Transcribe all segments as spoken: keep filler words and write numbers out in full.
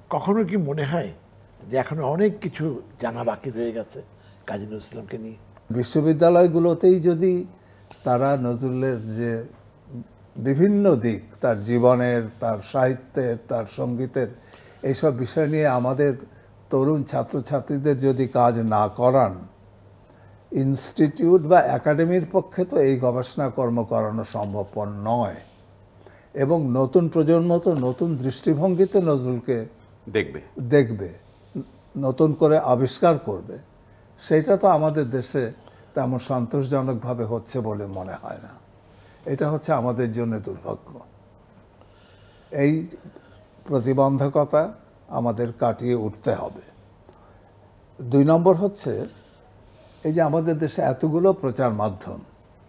কখনো কি মনে হয় যে এখনো অনেক কিছু জানা বাকি রয়ে গেছে কাজী নজরুল ইসলামকে নিয়ে? বিশ্ববিদ্যালয়গুলোতেই যদি তারা নজরুলের যে বিভিন্ন দিক, তার জীবনের, তার সাহিত্যের, তার সঙ্গীতের, এইসব বিষয় নিয়ে আমাদের তরুণ ছাত্রছাত্রীদের যদি কাজ না করান, ইনস্টিটিউট বা একাডেমির পক্ষে তো এই গবেষণা কর্ম করানো সম্ভবপর নয়। এবং নতুন প্রজন্ম তো নতুন দৃষ্টিভঙ্গিতে নজরুলকে দেখবে দেখবে নতুন করে আবিষ্কার করবে। সেটা তো আমাদের দেশে তেমন সন্তোষজনকভাবে হচ্ছে বলে মনে হয় না। এটা হচ্ছে আমাদের জন্য দুর্ভাগ্য। এই প্রতিবন্ধকতা আমাদের কাটিয়ে উঠতে হবে। দুই নম্বর হচ্ছে এই যে আমাদের দেশে এতগুলো প্রচার মাধ্যম,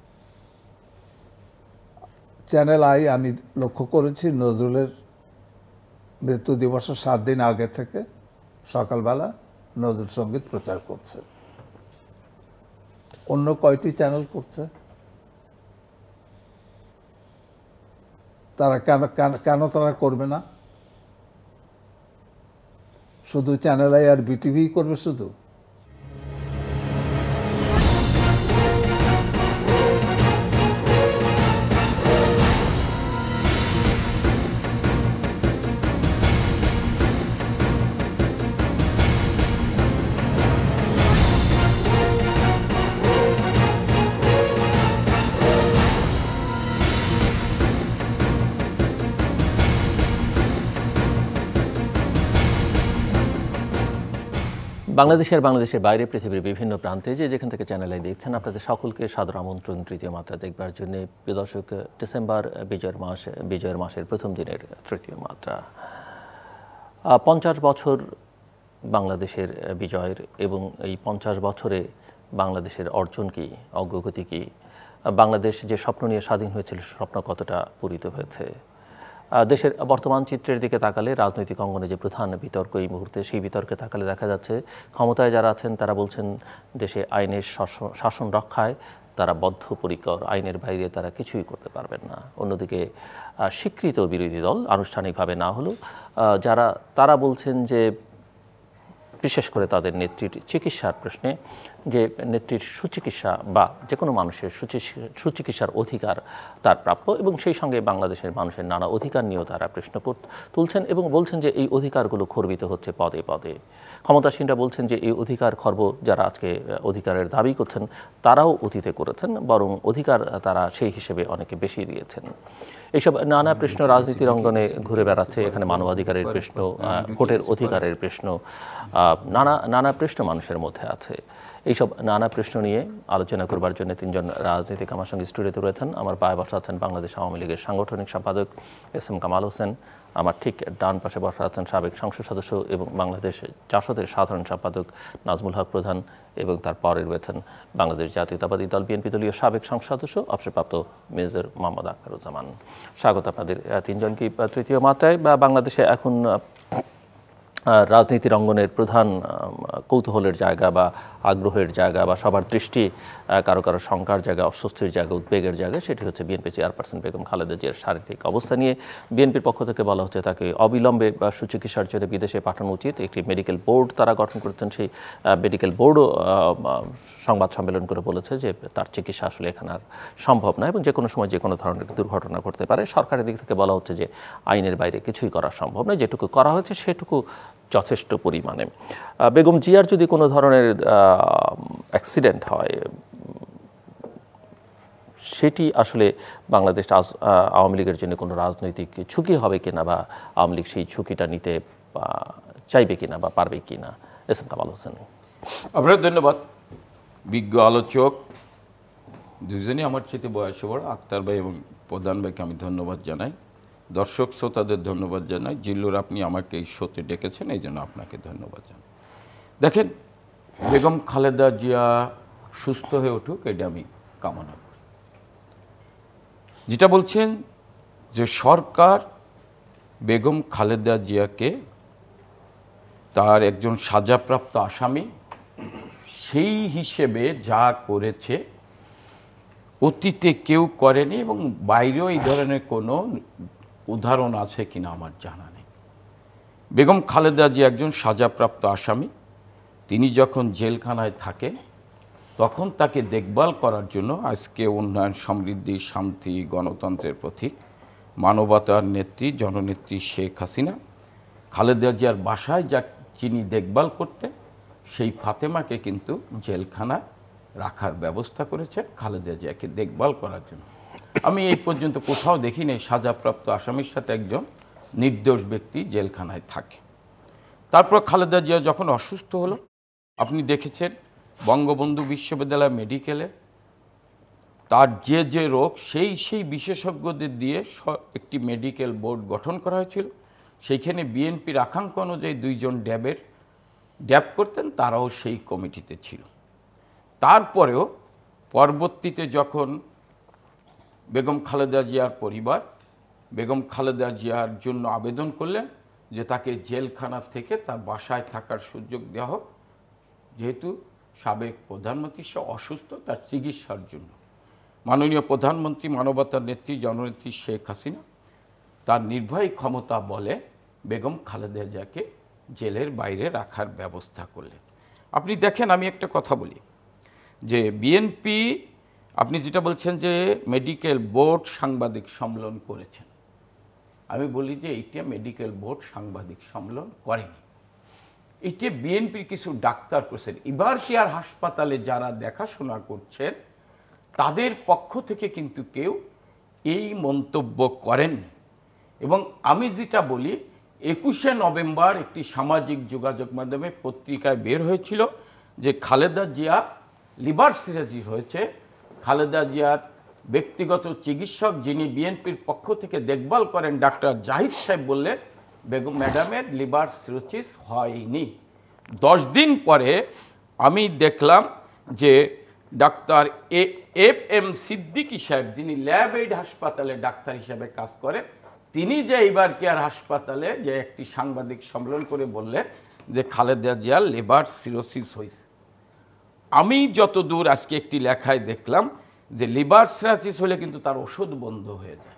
চ্যানেল আই আমি লক্ষ্য করেছি নজরুলের মৃত্যু দিবসের সাত দিন আগে থেকে সকালবেলা নজরুল সঙ্গীত প্রচার করছে। অন্য কয়টি চ্যানেল করছে? তারা কেন কেন তারা করবে না? শুধু চ্যানেল আই আর বিটিভি করবে শুধু? বাংলাদেশের বাংলাদেশের বাইরে পৃথিবীর বিভিন্ন প্রান্তে যে যেখান থেকে চ্যানেলে দেখছেন, আপনাদের সকলকে সাদর আমন্ত্রণ তৃতীয় মাত্রা দেখবার জন্য। প্রিয় দর্শক, ডিসেম্বর বিজয়ের মাস, বিজয়ের মাসের প্রথম দিনের তৃতীয় মাত্রা। পঞ্চাশ বছর বাংলাদেশের বিজয়ের, এবং এই পঞ্চাশ বছরে বাংলাদেশের অর্জন কি, অগ্রগতি কি, বাংলাদেশ যে স্বপ্ন নিয়ে স্বাধীন হয়েছিল স্বপ্ন কতটা পূরিত হয়েছে। দেশের বর্তমান চিত্রের দিকে তাকালে রাজনৈতিক অঙ্গনে যে প্রধান বিতর্ক এই মুহূর্তে, সেই বিতর্কে তাকালে দেখা যাচ্ছে ক্ষমতায় যারা আছেন তারা বলছেন দেশে আইনের শাসন রক্ষায় তারা বদ্ধপরিকর, আইনের বাইরে তারা কিছুই করতে পারবেন না। অন্যদিকে স্বীকৃত বিরোধী দল, আনুষ্ঠানিকভাবে না হলেও যারা, তারা বলছেন যে বিশেষ করে তাদের নেত্রীর চিকিৎসার প্রশ্নে, যে নেত্রীর সুচিকিৎসা বা যে কোনো মানুষের সুচিকিৎসার অধিকার তার প্রাপ্য, এবং সেই সঙ্গে বাংলাদেশের মানুষের নানা অধিকার নিয়েও তারা প্রশ্ন তুলছেন এবং বলছেন যে এই অধিকারগুলো খর্বিত হচ্ছে পদে পদে। ক্ষমতাসীনরা বলছেন যে এই অধিকার খর্ব যারা আজকে অধিকারের দাবি করছেন তারাও অতীতে করেছেন, বরং অধিকার তারা সেই হিসেবে অনেকে বেশি দিয়েছেন। এইসব নানা প্রশ্ন রাজনীতির অঙ্গনে ঘুরে বেড়াচ্ছে। এখানে মানবাধিকারের প্রশ্ন, ভোটের অধিকারের প্রশ্ন, নানা নানা প্রশ্ন মানুষের মধ্যে আছে। এইসব নানা প্রশ্ন নিয়ে আলোচনা করবার জন্য তিনজন রাজনীতিক আমার সঙ্গে স্টুডিওতে রয়েছেন। আমার পায়ে বসা আছেন বাংলাদেশ আওয়ামী লীগের সাংগঠনিক সম্পাদক এস এম কামাল হোসেন, আমার ঠিক ডান পাশে বসা আছেন সাবেক সংসদ সদস্য এবং বাংলাদেশ জাসদের সাধারণ সম্পাদক নাজমুল হক প্রধান, এবং তার পরে রয়েছেন বাংলাদেশ জাতীয়তাবাদী দল বিএনপি দলীয় সাবেক সংসদ সদস্য অবসরপ্রাপ্ত মেজর মোহাম্মদ আখতারুজ্জামান। স্বাগত আপনাদের তিনজনকে তৃতীয় মাত্রায়। বা বাংলাদেশে এখন রাজনীতির অঙ্গনের প্রধান কৌতূহলের জায়গা বা আগ্রহের জায়গা বা সবার দৃষ্টি কারো কারো শঙ্কার জায়গা, অস্বস্তির জায়গা, উদ্বেগের জায়গা, সেটি হচ্ছে বিএনপি চেয়ারপারসন বেগম খালেদা জিয়ার শারীরিক অবস্থা নিয়ে। বিএনপির পক্ষ থেকে বলা হচ্ছে তাকে অবিলম্বে বা সুচিকিৎসার জন্য বিদেশে পাঠানো উচিত। একটি মেডিকেল বোর্ড তারা গঠন করেছেন, সেই মেডিকেল বোর্ডও সংবাদ সম্মেলন করে বলেছে যে তার চিকিৎসা আসলে এখানে আর সম্ভব নয় এবং যে কোনো সময় যে কোনো ধরনের দুর্ঘটনা ঘটতে পারে। সরকারের দিক থেকে বলা হচ্ছে যে আইনের বাইরে কিছুই করা সম্ভব নয়, যেটুকু করা হয়েছে সেটুকু যথেষ্ট পরিমাণে। বেগম জিয়ার যদি কোনো ধরনের অ্যাক্সিডেন্ট হয়, সেটি আসলে বাংলাদেশ আওয়ামী লীগের জন্য কোনো রাজনৈতিক ঝুঁকি হবে কিনা, বা আওয়ামী লীগ সেই ঝুঁকিটা নিতে চাইবে কিনা বা পারবে কিনা। S M Kamal Hossain. আপনার ধন্যবাদ। বিজ্ঞ আলোচক দুজনই আমার চেয়ে বয়সে বড়, আক্তার ভাই এবং প্রধান ভাইকে আমি ধন্যবাদ জানাই। দর্শক শ্রোতাদের ধন্যবাদ জানাই। জিল্লুর, আপনি আমাকে এই শোতে ডেকেছেন, এই জন্য আপনাকে ধন্যবাদ জানাই। দেখেন, বেগম খালেদা জিয়া সুস্থ হয়ে উঠুক, এটা আমি কামনা করি। যেটা বলছেন যে সরকার বেগম খালেদা জিয়াকে তার একজন সাজাপ্রাপ্ত আসামি সেই হিসেবে যা করেছে অতীতে কেউ করেনি, এবং বাইরেও এই ধরনের কোনো উদাহরণ আছে কিনা আমার জানা নেই। বেগম খালেদা জিয়া একজন সাজাপ্রাপ্ত আসামি। তিনি যখন জেলখানায় থাকেন তখন তাকে দেখভাল করার জন্য আজকে উন্নয়ন, সমৃদ্ধি, শান্তি, গণতন্ত্রের প্রতীক, মানবতার নেত্রী জননেত্রী শেখ হাসিনা খালেদা জিয়ার বাসায় যা যিনি দেখভাল করতেন সেই ফাতেমাকে কিন্তু জেলখানায় রাখার ব্যবস্থা করেছেন খালেদা জিয়াকে দেখভাল করার জন্য। আমি এই পর্যন্ত কোথাও দেখিনি সাজাপ্রাপ্ত আসামির সাথে একজন নির্দোষ ব্যক্তি জেলখানায় থাকে। তারপর খালেদা জিয়া যখন অসুস্থ হলো, আপনি দেখেছেন বঙ্গবন্ধু বিশ্ববিদ্যালয় মেডিকেলে তার যে যে রোগ সেই সেই বিশেষজ্ঞদের দিয়ে একটি মেডিকেল বোর্ড গঠন করা হয়েছিল। সেইখানে বিএনপির আকাঙ্ক্ষা অনুযায়ী দুইজন ড্যাবের ড্যাব করতেন, তারাও সেই কমিটিতে ছিল। তারপরেও পরবর্তীতে যখন বেগম খালেদা জিয়ার পরিবার বেগম খালেদা জিয়ার জন্য আবেদন করলেন যে তাকে জেলখানা থেকে তার বাসায় থাকার সুযোগ দেওয়া হোক, যেহেতু সাবেক প্রধানমন্ত্রী সে অসুস্থ, তার চিকিৎসার জন্য মাননীয় প্রধানমন্ত্রী মানবতার নেত্রী জননেত্রী শেখ হাসিনা তার নির্বাহী ক্ষমতা বলে বেগম খালেদা জিয়াকে জেলের বাইরে রাখার ব্যবস্থা করলেন। আপনি দেখেন, আমি একটা কথা বলি যে বিএনপি, আপনি যেটা বলছেন যে মেডিকেল বোর্ড সাংবাদিক সম্মেলন করেছেন, আমি বলি যে এইটা মেডিকেল বোর্ড সাংবাদিক সম্মেলন করেনি, এইটা বিএনপির কিছু ডাক্তার করছেন। এবার কেয়ার হাসপাতালে যারা দেখাশোনা করছেন তাদের পক্ষ থেকে কিন্তু কেউ এই মন্তব্য করেননি। এবং আমি যেটা বলি, একুশে নভেম্বর একটি সামাজিক যোগাযোগ মাধ্যমে পত্রিকায় বের হয়েছিল যে খালেদা জিয়া লিভার সিরোসিস হয়েছে। খালেদা জিয়ার ব্যক্তিগত চিকিৎসক যিনি বিএনপির পক্ষ থেকে দেখভাল করেন ডাক্তার জাহিদ সাহেব বললেন বেগম ম্যাডামের লিভার সিরোসিস হয়নি। দশ দিন পরে আমি দেখলাম যে ডাক্তার এ এফ এম সিদ্দিকী সাহেব, যিনি ল্যাব এইড হাসপাতালে ডাক্তার হিসেবে কাজ করেন, তিনি যে এইবার কেয়ার হাসপাতালে যে একটি সাংবাদিক সম্মেলন করে বললেন যে খালেদা জিয়ার লিভার সিরোসিস হয়েছে। আমি যতদূর আজকে একটি লেখায় দেখলাম যে লিভার সিরোসিস হলে কিন্তু তার ওষুধ বন্ধ হয়ে যায়।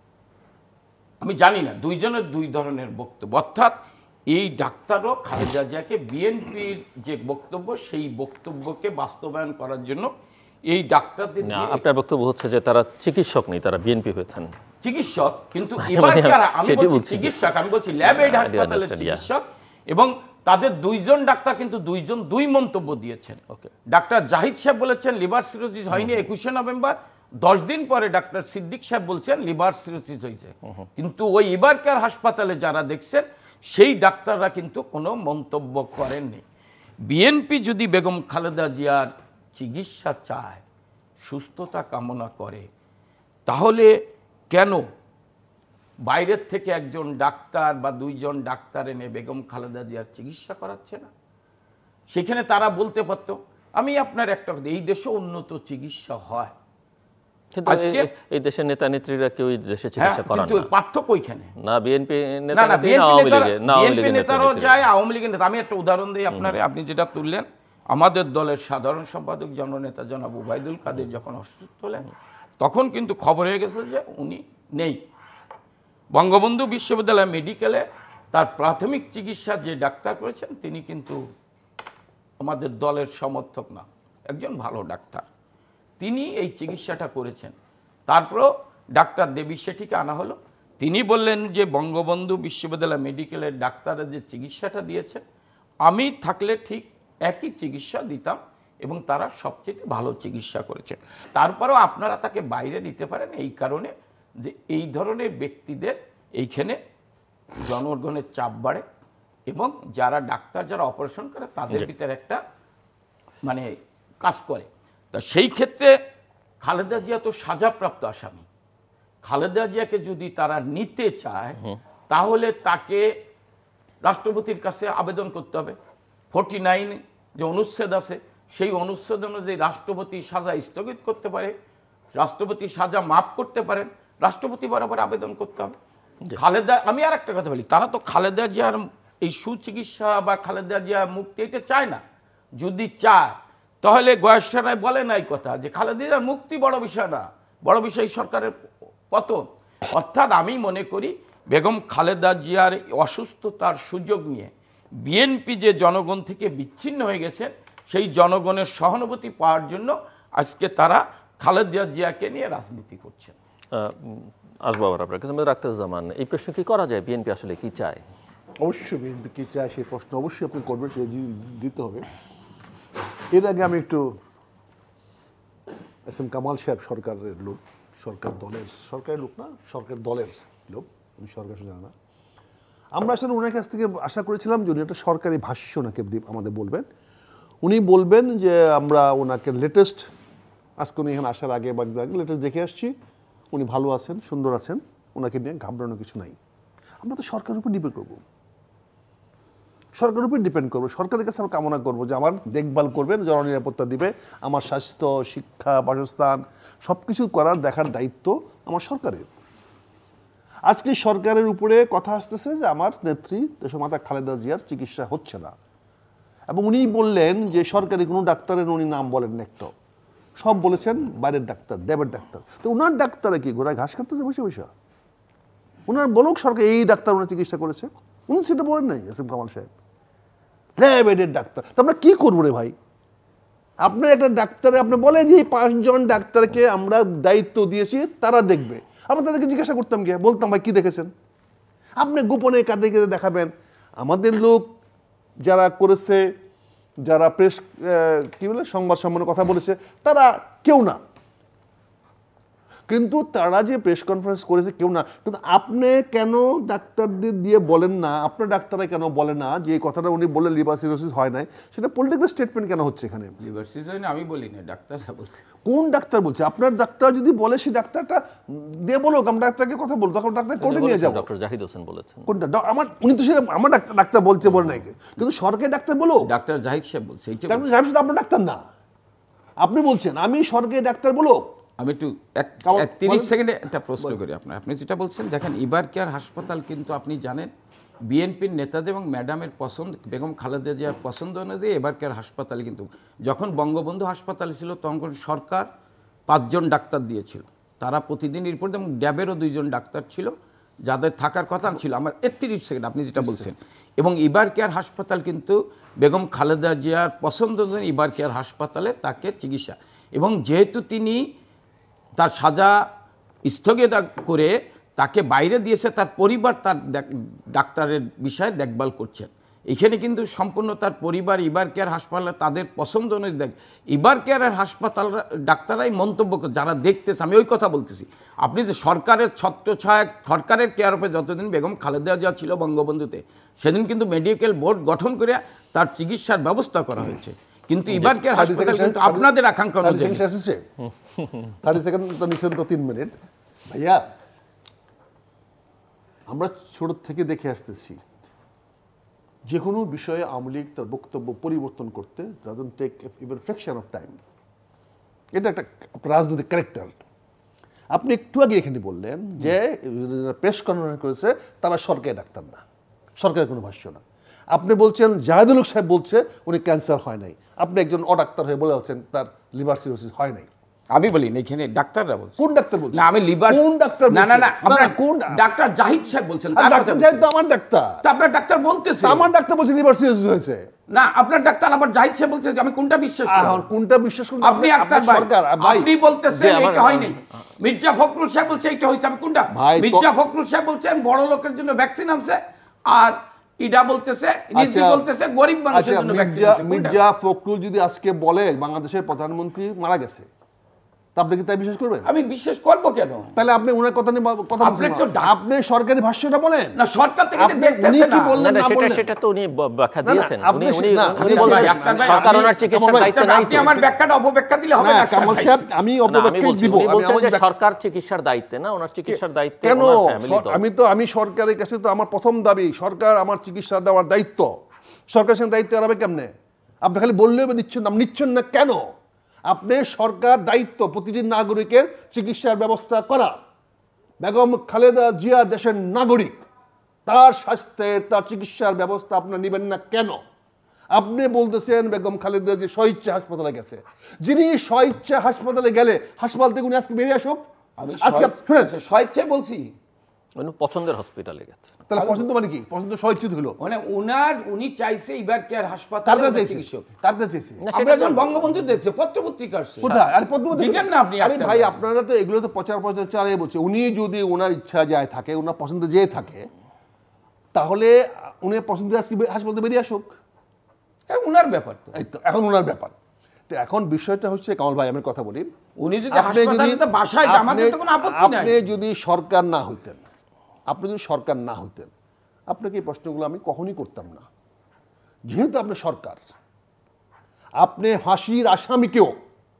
আমি জানি না, দুইজনের দুই ধরনের বক্তব্য, অর্থাৎ এই ডাক্তারও খালেদা জিয়াকে বিএনপির যে বক্তব্য সেই বক্তব্যকে বাস্তবায়ন করার জন্য এই ডাক্তারদের, আপনার বক্তব্য হচ্ছে যে তারা চিকিৎসক নেই, তারা বিএনপি হয়েছেন চিকিৎসক, কিন্তু এবার আমি বলছি চিকিৎসক, আমি বলছি ল্যাব এইড হাসপাতালের চিকিৎসক, এবং তাদের দুইজন ডাক্তার কিন্তু দুইজন দুই মন্তব্য দিয়েছেন। ডাক্তার জাহিদ সাহেব বলেছেন লিভার সিরোসিস হয়নি একুশে নভেম্বর, দশ দিন পরে ডাক্তার সিদ্দিক সাহেব বলছেন লিভার সিরোসিস হয়েছে। কিন্তু ওই এবার কেয়ার হাসপাতালে যারা দেখছেন সেই ডাক্তাররা কিন্তু কোনো মন্তব্য করেননি। বিএনপি যদি বেগম খালেদা জিয়ার চিকিৎসা চায়, সুস্থতা কামনা করে, তাহলে কেন বাইরের থেকে একজন ডাক্তার বা দুইজন ডাক্তার এনে বেগম খালেদা জিয়ার চিকিৎসা করাচ্ছে না? সেখানে তারা বলতে পারতো, আমি আপনার একটা কথা, এই দেশে উন্নত চিকিৎসা হয়, কিন্তু এই দেশের নেতা নেত্রীরা কেউ দেশে চিকিৎসা করান না। পার্থক্য ওইখানে না, বিএনপি নেতা না, বিএনপি নেতারাও যায়, আওয়ামী লীগের নেতা। আমি একটা উদাহরণ দিই আপনারে, আপনি যেটা তুললেন, আমাদের দলের সাধারণ সম্পাদক জননেতা জনাব ওবায়দুল কাদের যখন অসুস্থ হলেন তখন কিন্তু খবর হয়ে গেছে যে উনি নেই। বঙ্গবন্ধু বিশ্ববিদ্যালয় মেডিকেলে তার প্রাথমিক চিকিৎসা যে ডাক্তার করেছেন তিনি কিন্তু আমাদের দলের সমর্থক না, একজন ভালো ডাক্তার, তিনি এই চিকিৎসাটা করেছেন। তারপরও ডাক্তার দেবী শেঠিকে আনা হলো, তিনি বললেন যে বঙ্গবন্ধু বিশ্ববিদ্যালয় মেডিকেলের ডাক্তাররা যে চিকিৎসাটা দিয়েছে আমি থাকলে ঠিক একই চিকিৎসা দিতাম, এবং তারা সবচেয়ে ভালো চিকিৎসা করেছে। তারপরেও আপনারা তাকে বাইরে নিতে পারেন এই কারণে যে এই ধরনের ব্যক্তিদের এইখানে জনগণের চাপ বাড়ে, এবং যারা ডাক্তার যারা অপারেশন করে তাদের ভিতরে একটা মানে কাজ করে। তা সেই ক্ষেত্রে খালেদা জিয়া তো সাজাপ্রাপ্ত আসামি, খালেদা জিয়াকে যদি তারা নিতে চায় তাহলে তাকে রাষ্ট্রপতির কাছে আবেদন করতে হবে। ফোর্টি নাইন যে অনুচ্ছেদ আছে সেই অনুচ্ছেদ অনুযায়ী রাষ্ট্রপতি সাজা স্থগিত করতে পারে, রাষ্ট্রপতি সাজা মাফ করতে পারেন, রাষ্ট্রপতি বরাবর আবেদন করতে হবে। খালেদা, আমি আর একটা কথা বলি, তারা তো খালেদা জিয়ার এই সুচিকিৎসা বা খালেদা জিয়া মুক্তি এটা চায় না। যদি চায় তাহলে গয়েশ্বরায় বলে না এই কথা যে খালেদা জিয়ার মুক্তি বড় বিষয় না, বড় বিষয় সরকারের পতন। অর্থাৎ আমি মনে করি বেগম খালেদা জিয়ার অসুস্থতার সুযোগ নিয়ে বিএনপি যে জনগণ থেকে বিচ্ছিন্ন হয়ে গেছে সেই জনগণের সহানুভূতি পাওয়ার জন্য আজকে তারা খালেদা জিয়াকে নিয়ে রাজনীতি করছে। আসবো আবার আপনার কাছে রাখতেজ্জামান, এই প্রশ্ন কি করা যায়? বিএনপি আসলে কি চায়? অবশ্যই বিএনপি কি চায় সেই প্রশ্ন অবশ্যই আপনি করবেন, সে দিতে হবে। এর আগে আমি একটু এস এম কামাল সাহেব সরকারের লোক, সরকার দলের সরকারের লোক না সরকার দলের লোক, আমি সরকার জানি না, আমরা আসলে ওনার কাছ থেকে আশা করেছিলাম যে উনি একটা সরকারি ভাষ্য ওনাকে আমাদের বলবেন। উনি বলবেন যে আমরা ওনাকে লেটেস্ট, আজকে উনি এখানে আসার আগে বা আগে লেটেস্ট দেখে আসছি, উনি ভালো আছেন, সুন্দর আছেন, ওনাকে নিয়ে ঘাবড়ানো কিছু নাই। আমরা তো সরকারের উপর ডিপেন্ড করবো, সরকারের উপর ডিপেন্ড করবো, সরকারের কাছে আমরা কামনা করবো যে আমার দেখভাল করবেন, জননিরাপত্তা দিবে, আমার স্বাস্থ্য, শিক্ষা, বাসস্থান সব কিছু করার দেখার দায়িত্ব আমার সরকারের। আজকে সরকারের উপরে কথা আসতেছে যে আমার নেত্রী দেশমাতা খালেদা জিয়ার চিকিৎসা হচ্ছে না, এবং উনি বললেন যে সরকারি কোনো ডাক্তারের উনি নাম বলেন না, একটা সব বলেছেন বাইরের ডাক্তার, ডেবের ডাক্তার। তো ওনার ডাক্তারে কি ঘোড়ায় ঘাস কাটতেছে বসে বসে? ওনার বলুক সরকার এই ডাক্তার ওনার চিকিৎসা করেছে, উনি সেটা বলেন নাই এস এম কামাল সাহেব, ডেবের ডাক্তার। তো আমরা কি করবো রে ভাই? আপনার একটা ডাক্তারে আপনি বলে যে পাঁচজন ডাক্তারকে আমরা দায়িত্ব দিয়েছি, তারা দেখবে। আমরা তাদেরকে জিজ্ঞাসা করতাম গিয়ে, বলতাম ভাই কি দেখেছেন? আপনি গোপনে কাঁদে কেঁদে দেখাবেন। আমাদের লোক যারা করেছে, যারা প্রেস কি বলে সংবাদ সম্মেলনের কথা বলেছে, তারা কেউ না, কিন্তু তারা যে প্রেস কনফারেন্স করেছে কেউ না। কিন্তু আপনি কেন ডাক্তারদের দিয়ে বলেন না, আপনার ডাক্তাররা কেন বলে না যে এই কথাটা উনি বললেন লিভার সিরোসিস হয় নাই, সেটা পলিটিক্যাল স্টেটমেন্ট কেন হচ্ছে এখানে? লিভার সিরোসিস হয় না আমি বলি না, ডাক্তাররা বলছে। কোন ডাক্তার বলছে? আপনার ডাক্তার যদি বলে সেই ডাক্তারটা দিয়ে বলুক, আমরা ডাক্তারকে কথা বলবো, তখন ডাক্তার কোর্টে নিয়ে যাবো। ডক্টর জাহিদ হোসেন বলেছেন। কোনটা? আমার উনি তো সেটা আমার ডাক্তার ডাক্তার বলছে বলে নাই, কিন্তু সরকারি ডাক্তার বলো। ডাক্তার জাহিদ সাহেব বলছে, এইটা ডাক্তার সাহেব শুধু আপনার ডাক্তার না, আপনি বলছেন আমি সরকারি ডাক্তার বলো। আমি একটু তিরিশ সেকেন্ডে একটা প্রশ্ন করি আপনার, আপনি যেটা বলছেন দেখেন, ইবার কেয়ার হাসপাতাল কিন্তু আপনি জানেন বিএনপির নেতাদের এবং ম্যাডামের পছন্দ, বেগম খালেদা জিয়ার পছন্দ অনুযায়ী এবার কেয়ার হাসপাতাল কিন্তু যখন বঙ্গবন্ধু হাসপাতাল ছিল তখন সরকার পাঁচজন ডাক্তার দিয়েছিল, তারা প্রতিদিন রিপোর্ট, এবং ড্যাবেরও দুইজন ডাক্তার ছিল যাদের থাকার কথা ছিল। আমার একত্রিশ সেকেন্ড আপনি যেটা বলছেন, এবং ইবার কেয়ার হাসপাতাল কিন্তু বেগম খালেদা জিয়ার পছন্দ অনুযায়ী ইবার কেয়ার হাসপাতালে তাকে চিকিৎসা, এবং যেহেতু তিনি তার সাজা স্থগিত করে তাকে বাইরে দিয়েছে, তার পরিবার তার ডাক্তারের বিষয়ে দেখভাল করছেন। এখানে কিন্তু সম্পূর্ণ তার পরিবার ইবার কেয়ার হাসপাতালে তাদের পছন্দ অনুযায়ী দেখ, ইবার কেয়ারের হাসপাতাল ডাক্তাররাই মন্তব্য করে, যারা দেখতেছে, আমি ওই কথা বলতেছি। আপনি যে সরকারের ছত্রছায়া, সরকারের কেয়ার উপরে যতদিন বেগম খালেদা জিয়া ছিল বঙ্গবন্ধুতে, সেদিন কিন্তু মেডিকেল বোর্ড গঠন করে তার চিকিৎসার ব্যবস্থা করা হয়েছে, কিন্তু ইবার কেয়ার হাসপাতাল কিন্তু আপনাদের আকাঙ্ক্ষা অনুযায়ী। থার্টি সেকেন্ড তো নিচ্ছেন তো তিন মিনিট। ভাইয়া আমরা ছোট থেকে দেখে আসতেছি যে কোনো বিষয়ে আওয়ামী লীগ তার বক্তব্য পরিবর্তন করতে doesn't take even fraction of time. এটা একটা রাজনৈতিক ক্যারেক্টার। আপনি একটু আগে এখানে বললেন যে প্রেস কনফারেন্স করেছে তারা সরকারি ডাক্তার না, সরকারের কোনো ভাষ্য না। আপনি বলছেন জাহিদুল হক সাহেব বলছে উনি ক্যান্সার হয় নাই, আপনি একজন অডাক্তার হয়ে বলে হচ্ছেন তার লিভার সিরোসিস হয় নাই। আমি বলি না, এখানে ডাক্তাররা বলছে। কোন ডাক্তার বলছে? না আমি লিভার কোন ডাক্তার? না না না আপনার কোন ডাক্তার জাহিদ সাহেব বলছেন? তার ডাক্তার জাহিদ তো আমার ডাক্তার। তো আপনার ডাক্তার বলতেছে, আমার ডাক্তার বলছে লিভার সিরোসিস হয়েছে। না আপনার ডাক্তার আবার জাহিদ সাহেব বলছে, আমি কোনটা বিশ্বাস করব? এখন কোনটা বিশ্বাস করব? আপনি ডাক্তার সরকার, আপনি বলতেছেন এটা হয়নি, মির্জা ফখরুল সাহেব বলছে এটা হইছে, আমি কোনটা? মির্জা ফখরুল সাহেব বলছেন বড় লোকের জন্য ভ্যাকসিন আনছে, আর ইডা বলতেছে রিজভি বলতেছে গরিব মানুষের জন্য ভ্যাকসিন আনছে। মির্জা ফখরুল যদি আজকে বলে বাংলাদেশের প্রধানমন্ত্রী মারা গেছে, আপনি কি তাই বিশ্বাস করবেন? আমি বিশ্বাস করব কেন? তাহলে আপনি ওনার কথা নিয়ে কথা বলছেন, আপনি সরকারি ভাষ্যটা বলেন না, সরকার থেকে দেখতেছেন না, বললেন না সেটা সেটা তো উনি ব্যাখ্যা দিয়েছেন। উনি উনি উনি বলেন সরকার ওনার চিকিৎসার দায়িত্ব নাই। আপনি আমার ব্যাখ্যাটা অপব্যাখ্যা দিলে হবে না কামাল সাহেব, আমি অপব্যাখ্যা দিব। আমি বলছি যে সরকার চিকিৎসার দায়িত্ব না, ওনার চিকিৎসার দায়িত্ব কেন? ওনার ফ্যামিলি। আমি তো আমি সরকারের কাছে তো আমার প্রথম দাবি, সরকার আমার চিকিৎসা দেওয়ার দায়িত্ব, সরকারের সঙ্গে দায়িত্ব এড়াবে কেমনে? আপনি খালি বললেও নিচ্ছেন না, নিচ্ছেন না কেন? আপনি সরকার দায়িত্ব প্রতিটি নাগরিকের চিকিৎসার ব্যবস্থা করা। বেগম খালেদা জিয়া দেশের নাগরিক, তার স্বাস্থ্যের তার চিকিৎসার ব্যবস্থা আপনারা নেবেন না কেন? আপনি বলতেছেন বেগম খালেদা যে স্বইচ্ছা হাসপাতালে গেছে, যিনি স্বইচ্ছা হাসপাতালে গেলে হাসপাতাল থেকে উনি আজকে বেরিয়ে আসুক। আমি আজকে স্বইচ্ছায় বলছি, উনি পছন্দের হসপিটালে গেছে। তাহলে পছন্দ মানে কি? পছন্দ স্বইচ্ছিত হলো, মানে ওনার উনি চাইছে এবার কেয়ার কার হাসপাতালে কাছে চাইছে? চিকিৎসক। কার কাছে চাইছে? আমরা যখন বঙ্গবন্ধু দেখছে পত্র পত্রিকা আসছে কোথায়? আরে পদ্মবতী জিজ্ঞেস না আপনি আরে আক্তার ভাই, ভাই। আপনারা তো এগুলো তো প্রচার প্রচার চালিয়ে বলছে। উনি যদি ওনার ইচ্ছা যায় থাকে, ওনার পছন্দ যেয়ে থাকে, তাহলে উনি পছন্দ আজকে হাসপাতালে বেরিয়ে আসুক, হ্যাঁ, ওনার ব্যাপার তো। এই তো এখন ওনার ব্যাপার। তো এখন বিষয়টা হচ্ছে, কামাল ভাই আমি কথা বলি, উনি যদি আপনি হাসপাতালে যদি- তো বাসায় যায়, আমাদের তো কোনো আপত্তি নাই। আপনি যদি সরকার না হইতেন, আপনি যদি সরকার না হইতেন, আপনাকে এই প্রশ্নগুলো আমি কখনই করতাম না। যেহেতু আপনি সরকার, আপনি ফাঁসির আসামিকেও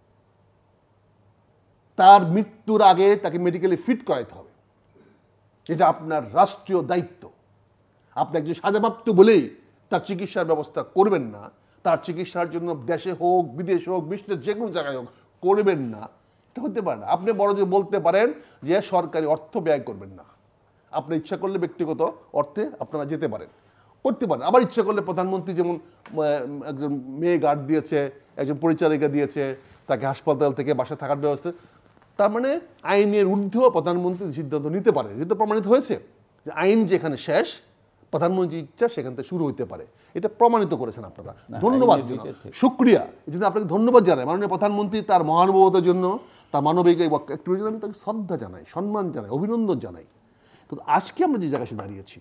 তার মৃত্যুর আগে তাকে মেডিকেলি ফিট করাইতে হবে, এটা আপনার রাষ্ট্রীয় দায়িত্ব। আপনি একজন সাজাপ্রাপ্ত বলেই তার চিকিৎসার ব্যবস্থা করবেন না, তার চিকিৎসার জন্য দেশে হোক বিদেশে হোক বিশ্বের যে কোনো জায়গায় হোক করবেন না, এটা হতে পারে না। আপনি বড় যে বলতে পারেন যে সরকারি অর্থ ব্যয় করবেন না, আপনি ইচ্ছা করলে ব্যক্তিগত অর্থে আপনারা যেতে পারেন, করতে পারেন। আবার ইচ্ছা করলে প্রধানমন্ত্রী যেমন আহ, একজন মেয়ে গার্ড দিয়েছে, একজন পরিচারিকা দিয়েছে, তাকে হাসপাতাল থেকে বাসায় থাকার ব্যবস্থা, তার মানে আইনের ঊর্ধ্ব প্রধানমন্ত্রী সিদ্ধান্ত নিতে পারে। যেহেতু প্রমাণিত হয়েছে যে আইন যেখানে শেষ, প্রধানমন্ত্রীর ইচ্ছা সেখান থেকে শুরু হতে পারে, এটা প্রমাণিত করেছেন আপনারা। ধন্যবাদ, শুক্রিয়া, এই জন্য আপনাকে ধন্যবাদ জানাই। মাননীয় প্রধানমন্ত্রী তার মহানুভবতার জন্য, তার মানবিক এই একটু আমি তাকে শ্রদ্ধা জানাই, সম্মান জানাই, অভিনন্দন জানাই। তো আজকে আমরা যে জায়গায় দাঁড়িয়েছি,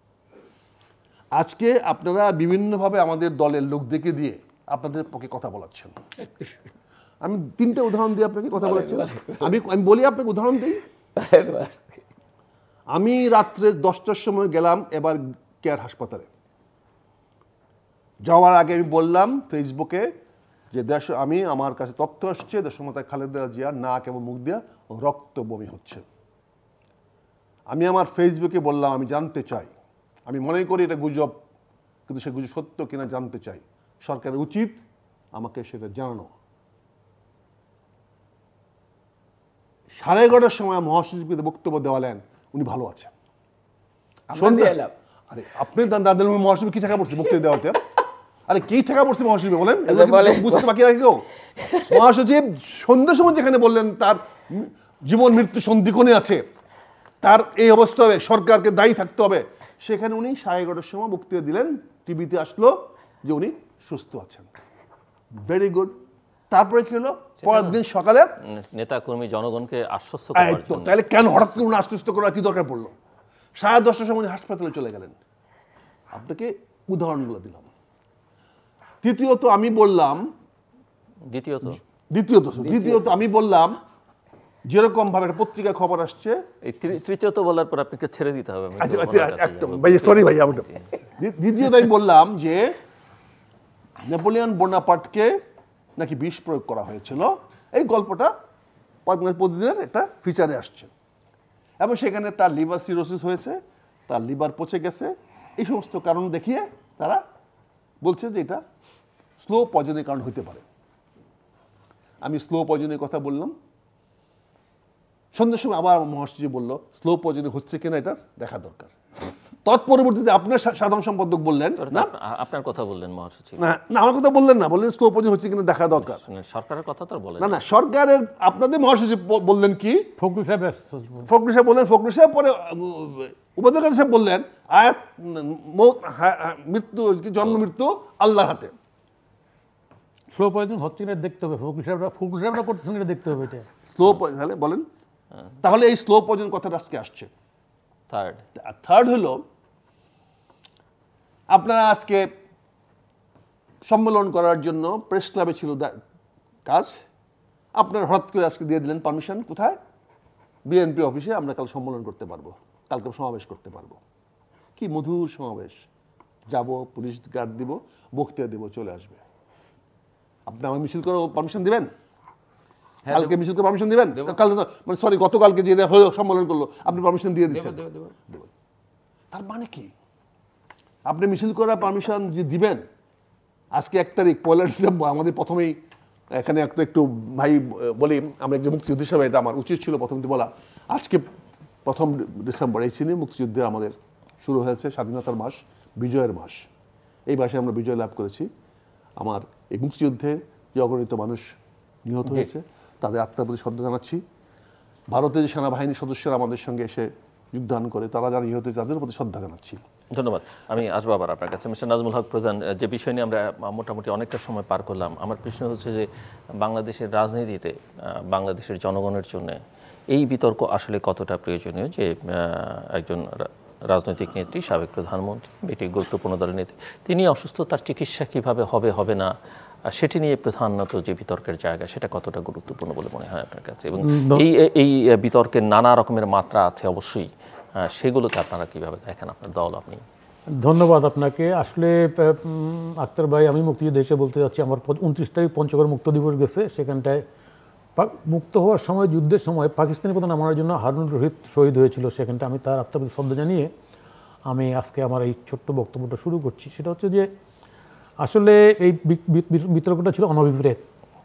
আজকে আপনারা বিভিন্নভাবে আমাদের দলের লোকদেরকে দিয়ে আপনাদের পক্ষে কথা বলাচ্ছেন। আমি তিনটা উদাহরণ দিয়ে আপনাকে কথা বলাচ্ছি। আমি আমি বলি আপনাকে উদাহরণ দিই। আমি রাত্রে দশটার সময় গেলাম এবার কেয়ার হাসপাতালে। যাওয়ার আগে আমি বললাম ফেসবুকে যে দেশ আমি আমার কাছে তথ্য আসছে দেশমাতা খালেদা জিয়ার নাক এবং মুখ দিয়া রক্ত বমি হচ্ছে। আমি আমার ফেসবুকে বললাম আমি জানতে চাই, আমি মনে করি এটা গুজব, কিন্তু সে গুজব সত্য কিনা জানতে চাই, সরকারের উচিত আমাকে সেটা জানানো। সাড়ে এগারোটার সময় মহাসচিবকে বক্তব্য দেওয়ালেন, উনি ভালো আছেন। আরে আপনি দাদা মহাসচিব কি টাকা পড়ছে বক্তব্য দেওয়াতে? আরে কি টাকা পড়ছে মহাসচিব বলেন, বুঝতে বাকি রাখি কেউ? মহাসচিব সন্ধ্যার সময় যেখানে বললেন তার জীবন মৃত্যু সন্ধিক্ষণে আছে, তার এই অবস্থা হবে, সরকারকে দায়ী থাকতে হবে, সেখানে উনি সাড়ে এগারোটার সময় বক্তব্য দিলেন, টিভিতে আসলো যে উনি সুস্থ আছেন। Very good. তারপরে কি হলো? পরের দিন সকালে নেতা কর্মী জনগণকে আশ্বস্ত করার জন্য, তাহলে কেন হঠাৎ করে উনি আশ্বস্ত করার কি দরকার পড়লো? সাড়ে দশটার সময় হাসপাতালে চলে গেলেন। আপনাকে উদাহরণগুলো দিলাম। তৃতীয়ত আমি বললাম দ্বিতীয়ত দ্বিতীয়ত দ্বিতীয়ত আমি বললাম যেরকম ভাবে একটা পত্রিকায় খবর আসছে, এই তৃতীয়ত বলার পর আপনাকে ছেড়ে দিতে হবে। আমি আচ্ছা তো আচ্ছা ওনার কাছে একদম যাবো। ভাই, সরি ভাই, আমি দ্বিতীয়ত আমি বললাম যে নেপোলিয়ন বোনাপার্টকে নাকি বিষ প্রয়োগ করা হয়েছিল, এই গল্পটা প্রতিদিনের একটা ফিচারে আসছে, এবং সেখানে তার লিভার সিরোসিস হয়েছে, তার লিভার পচে গেছে, এই সমস্ত কারণ দেখিয়ে তারা বলছে যে এটা স্লো পয়জনের কারণ হতে পারে। আমি স্লো পয়জনের কথা বললাম। সন্ধ্যার সময় আবার মহাসচিব বললো স্লো পয়জনিং হচ্ছে কিনা এটা দেখা দরকার। তৎপরবর্তীতে আপনার সাধারণ সম্পাদক বললেন না, আপনার কথা বললেন মহাসচিব, না না আমার কথা বললেন না, বললেন স্লো পয়জনিং হচ্ছে কিনা দেখা দরকার। সরকারের কথা তো বলেন না না, সরকারের আপনাদের মহাসচিব বললেন কি, ফখরুল সাহেব ফখরুল সাহেব বললেন, ফখরুল সাহেব পরে উপাধ্যক্ষ সাহেব বললেন আয়াত মৃত্যু জন্ম মৃত্যু আল্লাহর হাতে। স্লো পয়জন হচ্ছে কিনা দেখতে হবে, ফখরুল সাহেবরা ফখরুল সাহেবরা করতেছেন এটা দেখতে হবে। এটা স্লো তাহলে বলেন, তাহলে এই স্লো পয়জন কথাটা আজকে আসছে। থার্ড থার্ড হলো আপনারা আজকে সম্মেলন করার জন্য প্রেস ক্লাবে ছিল কাজ, আপনারা হঠাৎ করে আজকে দিয়ে দিলেন পারমিশন, কোথায়? বিএনপি অফিসে আমরা কাল সম্মেলন করতে পারবো, কালকে সমাবেশ করতে পারবো। কি মধুর সমাবেশ, যাব, পুলিশ গার্ড দিব, বক্তৃতা দিব, চলে আসবে। আপনি আমার মিছিল করে পারমিশন দিবেন? কালকে মিছিল করে পারমিশন দিবেন? কালকে মানে সরি গতকালকে যে হলো সম্মেলন করলো আপনি পারমিশন দিয়ে দিচ্ছেন। তার মানে কি আপনি মিছিল করার পারমিশন যে দিবেন, আজকে এক তারিখ পয়লা ডিসেম্বর, আমাদের প্রথমেই এখানে একটা একটু ভাই বলি, আমরা একজন মুক্তিযুদ্ধ হিসাবে এটা আমার উচিত ছিল প্রথমটি বলা, আজকে প্রথম ডিসেম্বর এই চিনি মুক্তিযুদ্ধে আমাদের শুরু হয়েছে, স্বাধীনতার মাস, বিজয়ের মাস। এই মাসে আমরা বিজয় লাভ করেছি। আমার এই মুক্তিযুদ্ধে যে অগণিত মানুষ নিহত হয়েছে তাদের আত্মার প্রতি শ্রদ্ধা জানাচ্ছি। ভারতের যে সেনাবাহিনীর সদস্যরা আমাদের সঙ্গে এসে যুদ্ধান করে, তারা যারা নিহত হয়েছে তাদের প্রতি শ্রদ্ধা জানাচ্ছি। ধন্যবাদ। আমি আসবো আবার আপনার কাছে। মিস্টার নাজমুল হক প্রধান, যে বিষয় নিয়ে আমরা মোটামুটি অনেকটা সময় পার করলাম, আমার প্রশ্ন হচ্ছে যে বাংলাদেশের রাজনীতিতে বাংলাদেশের জনগণের জন্য এই বিতর্ক আসলে কতটা প্রয়োজনীয় যে একজন রাজনৈতিক নেত্রী, সাবেক প্রধানমন্ত্রী, একটি গুরুত্বপূর্ণ দলের নেত্রী, তিনি অসুস্থ, তার চিকিৎসা কিভাবে হবে হবে না সেটি নিয়ে প্রধানত যে বিতর্কের জায়গা, সেটা কতটা গুরুত্বপূর্ণ বলে মনে হয় আপনার কাছে? এবং এই এই বিতর্কের নানা রকমের মাত্রা আছে অবশ্যই, সেগুলোকে আপনারা কিভাবে দেখেন, আপনার দল? আপনি ধন্যবাদ আপনাকে। আসলে আক্তার ভাই, আমি মুক্তিযুদ্ধ এসে বলতে যাচ্ছি, আমার উনত্রিশ তারিখ পঞ্চগড় মুক্ত দিবস গেছে, সেখানটায় মুক্ত হওয়ার সময়, যুদ্ধের সময় পাকিস্তানি প্রধান আমার জন্য হারুন রশিদ শহীদ হয়েছিল, সেখানটা আমি তার আত্মার প্রতি শ্রদ্ধা জানিয়ে আমি আজকে আমার এই ছোট্ট বক্তব্যটা শুরু করছি। সেটা হচ্ছে যে আসলে এই বিতর্কটা ছিল অনভিপ্রেত